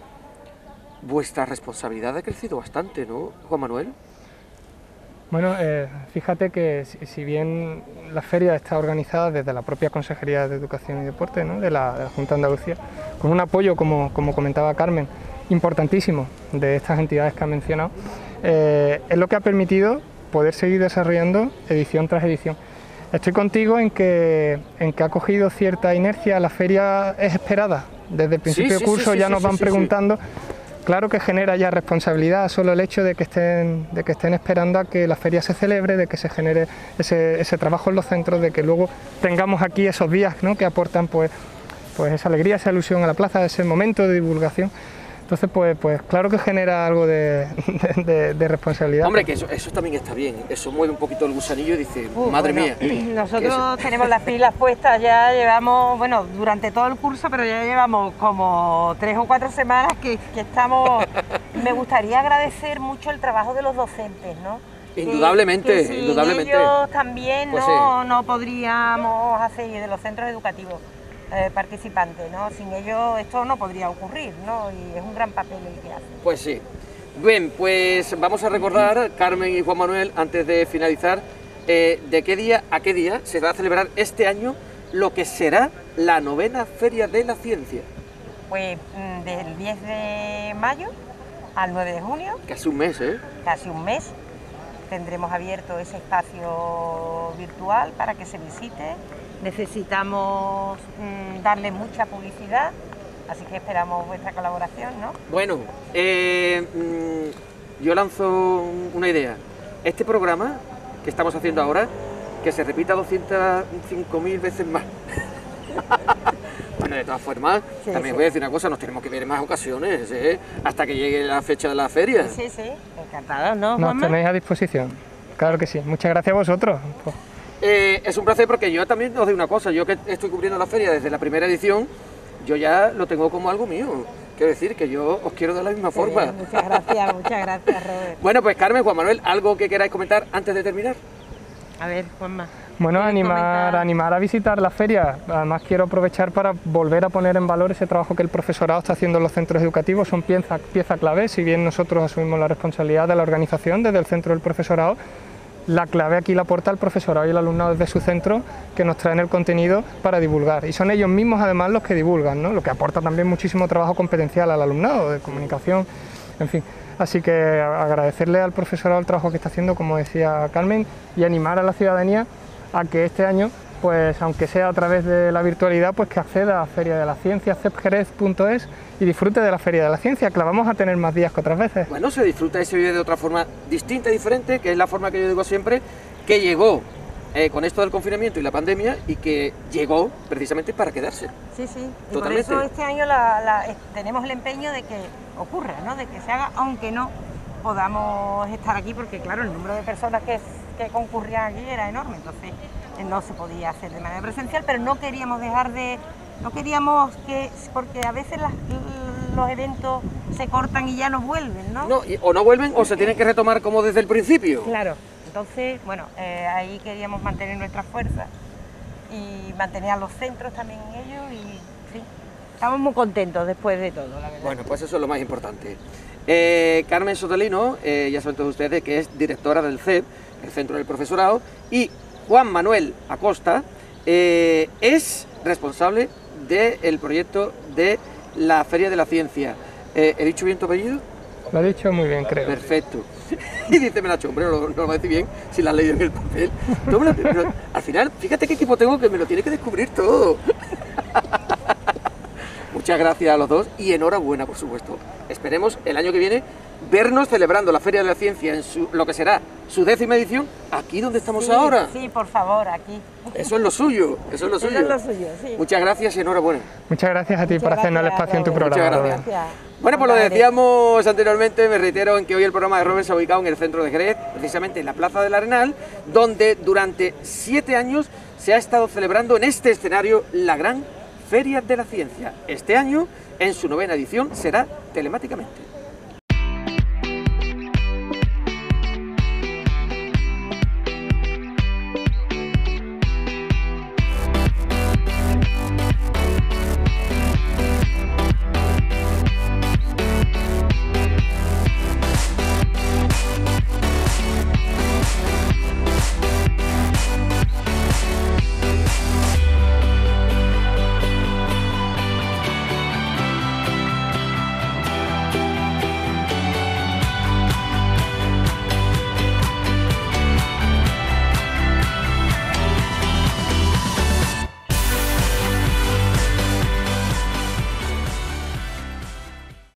vuestra responsabilidad ha crecido bastante, ¿no, Juan Manuel? Bueno, fíjate que si bien la feria está organizada desde la propia Consejería de Educación y Deporte, ¿no?, de la Junta de Andalucía, con un apoyo, como comentaba Carmen, importantísimo de estas entidades que ha mencionado, es lo que ha permitido poder seguir desarrollando edición tras edición. Estoy contigo en que ha cogido cierta inercia, la feria es esperada, desde el principio de curso ya nos van preguntando. Claro que genera ya responsabilidad solo el hecho de que estén esperando a que la feria se celebre, de que se genere ese trabajo en los centros, de que luego tengamos aquí esos días, ¿no?, que aportan pues esa alegría, esa ilusión a la plaza, ese momento de divulgación. Entonces, pues claro que genera algo de responsabilidad. Hombre, que eso también está bien, eso mueve un poquito el gusanillo y dice, madre mía. Nosotros tenemos las pilas puestas, ya llevamos, bueno, durante todo el curso, pero ya llevamos como 3 o 4 semanas que estamos... Me gustaría agradecer mucho el trabajo de los docentes, ¿no? Indudablemente, que sin indudablemente. Ellos también pues no podríamos hacer de los centros educativos participantes, ¿no? Sin ellos esto no podría ocurrir, ¿no? Y es un gran papel el que hacen. Pues sí. Bien, pues vamos a recordar, Carmen y Juan Manuel, antes de finalizar, de qué día a qué día se va a celebrar este año lo que será la 9ª Feria de la Ciencia. Pues del 10 de mayo al 9 de junio. Casi un mes, ¿eh? Casi un mes. Tendremos abierto ese espacio virtual para que se visite. Necesitamos darle mucha publicidad, así que esperamos vuestra colaboración, ¿no? Bueno, yo lanzo una idea. Este programa que estamos haciendo ahora, que se repita 205.000 veces más. Bueno, de todas formas, también voy a decir una cosa, nos tenemos que ver en más ocasiones, hasta que llegue la fecha de la feria. Sí, encantados, ¿no, Nos Juanma? tenéis a disposición, claro que sí. Muchas gracias a vosotros. Es un placer porque yo también os digo una cosa, yo que estoy cubriendo la feria desde la primera edición, yo ya lo tengo como algo mío. Quiero decir que yo os quiero de la misma forma. Muchas gracias, Robert. Bueno, pues Carmen, Juan Manuel, ¿algo que queráis comentar antes de terminar? A ver, Juanma. Bueno, animar a visitar la feria. Además quiero aprovechar para volver a poner en valor ese trabajo que el profesorado está haciendo en los centros educativos. Son pieza clave, si bien nosotros asumimos la responsabilidad de la organización desde el centro del profesorado, la clave aquí la aporta el profesorado y el alumnado desde su centro, que nos traen el contenido para divulgar. Y son ellos mismos además los que divulgan, ¿no? Lo que aporta también muchísimo trabajo competencial al alumnado, de comunicación, en fin. Así que agradecerle al profesorado el trabajo que está haciendo, como decía Carmen, y animar a la ciudadanía a que este año, pues aunque sea a través de la virtualidad, pues que acceda a Feria de la Ciencia, cepjerez.es, y disfrute de la Feria de la Ciencia, que la vamos a tener más días que otras veces. Bueno, se disfruta y se vive de otra forma distinta y diferente, que es la forma que yo digo siempre, que llegó con esto del confinamiento y la pandemia, y que llegó precisamente para quedarse. Sí, y totalmente. por eso este año tenemos el empeño de que ocurra, ¿no? De que se haga, aunque no podamos estar aquí, porque claro, el número de personas que concurrían aquí era enorme, entonces no se podía hacer de manera presencial, pero no queríamos porque a veces los eventos se cortan y ya no vuelven, ¿no? No, o no vuelven o se tienen que retomar como desde el principio. Claro, entonces, bueno, ahí queríamos mantener nuestras fuerzas y mantener a los centros también en ello y sí, estamos muy contentos después de todo, la verdad. Bueno, pues eso es lo más importante. Carmen Sotelino, ya saben todos ustedes que es directora del CEP, el Centro del Profesorado, y Juan Manuel Acosta es responsable del proyecto de la Feria de la Ciencia. ¿He dicho bien tu apellido? Lo he dicho muy bien, creo. Perfecto. Y dice Menacho, hombre, no lo va a decir bien si lo has leído en el papel. Pero, al final, fíjate qué equipo tengo que me lo tiene que descubrir todo. Muchas gracias a los dos y enhorabuena, por supuesto. Esperemos el año que viene vernos celebrando la Feria de la Ciencia en lo que será su 10ª edición, aquí donde estamos ahora. Sí, por favor, aquí. Eso es lo suyo, eso es lo suyo. Eso es lo suyo, sí. Muchas gracias y enhorabuena. Muchas gracias a ti por hacernos el espacio en tu Muchas programa. gracias. Robert. Bueno, pues lo decíamos anteriormente, me reitero en que hoy el programa de Robert se ha ubicado en el centro de Jerez, precisamente en la Plaza del Arenal, donde durante 7 años se ha estado celebrando en este escenario la gran Feria de la Ciencia. Este año, en su 9ª edición, será telemáticamente.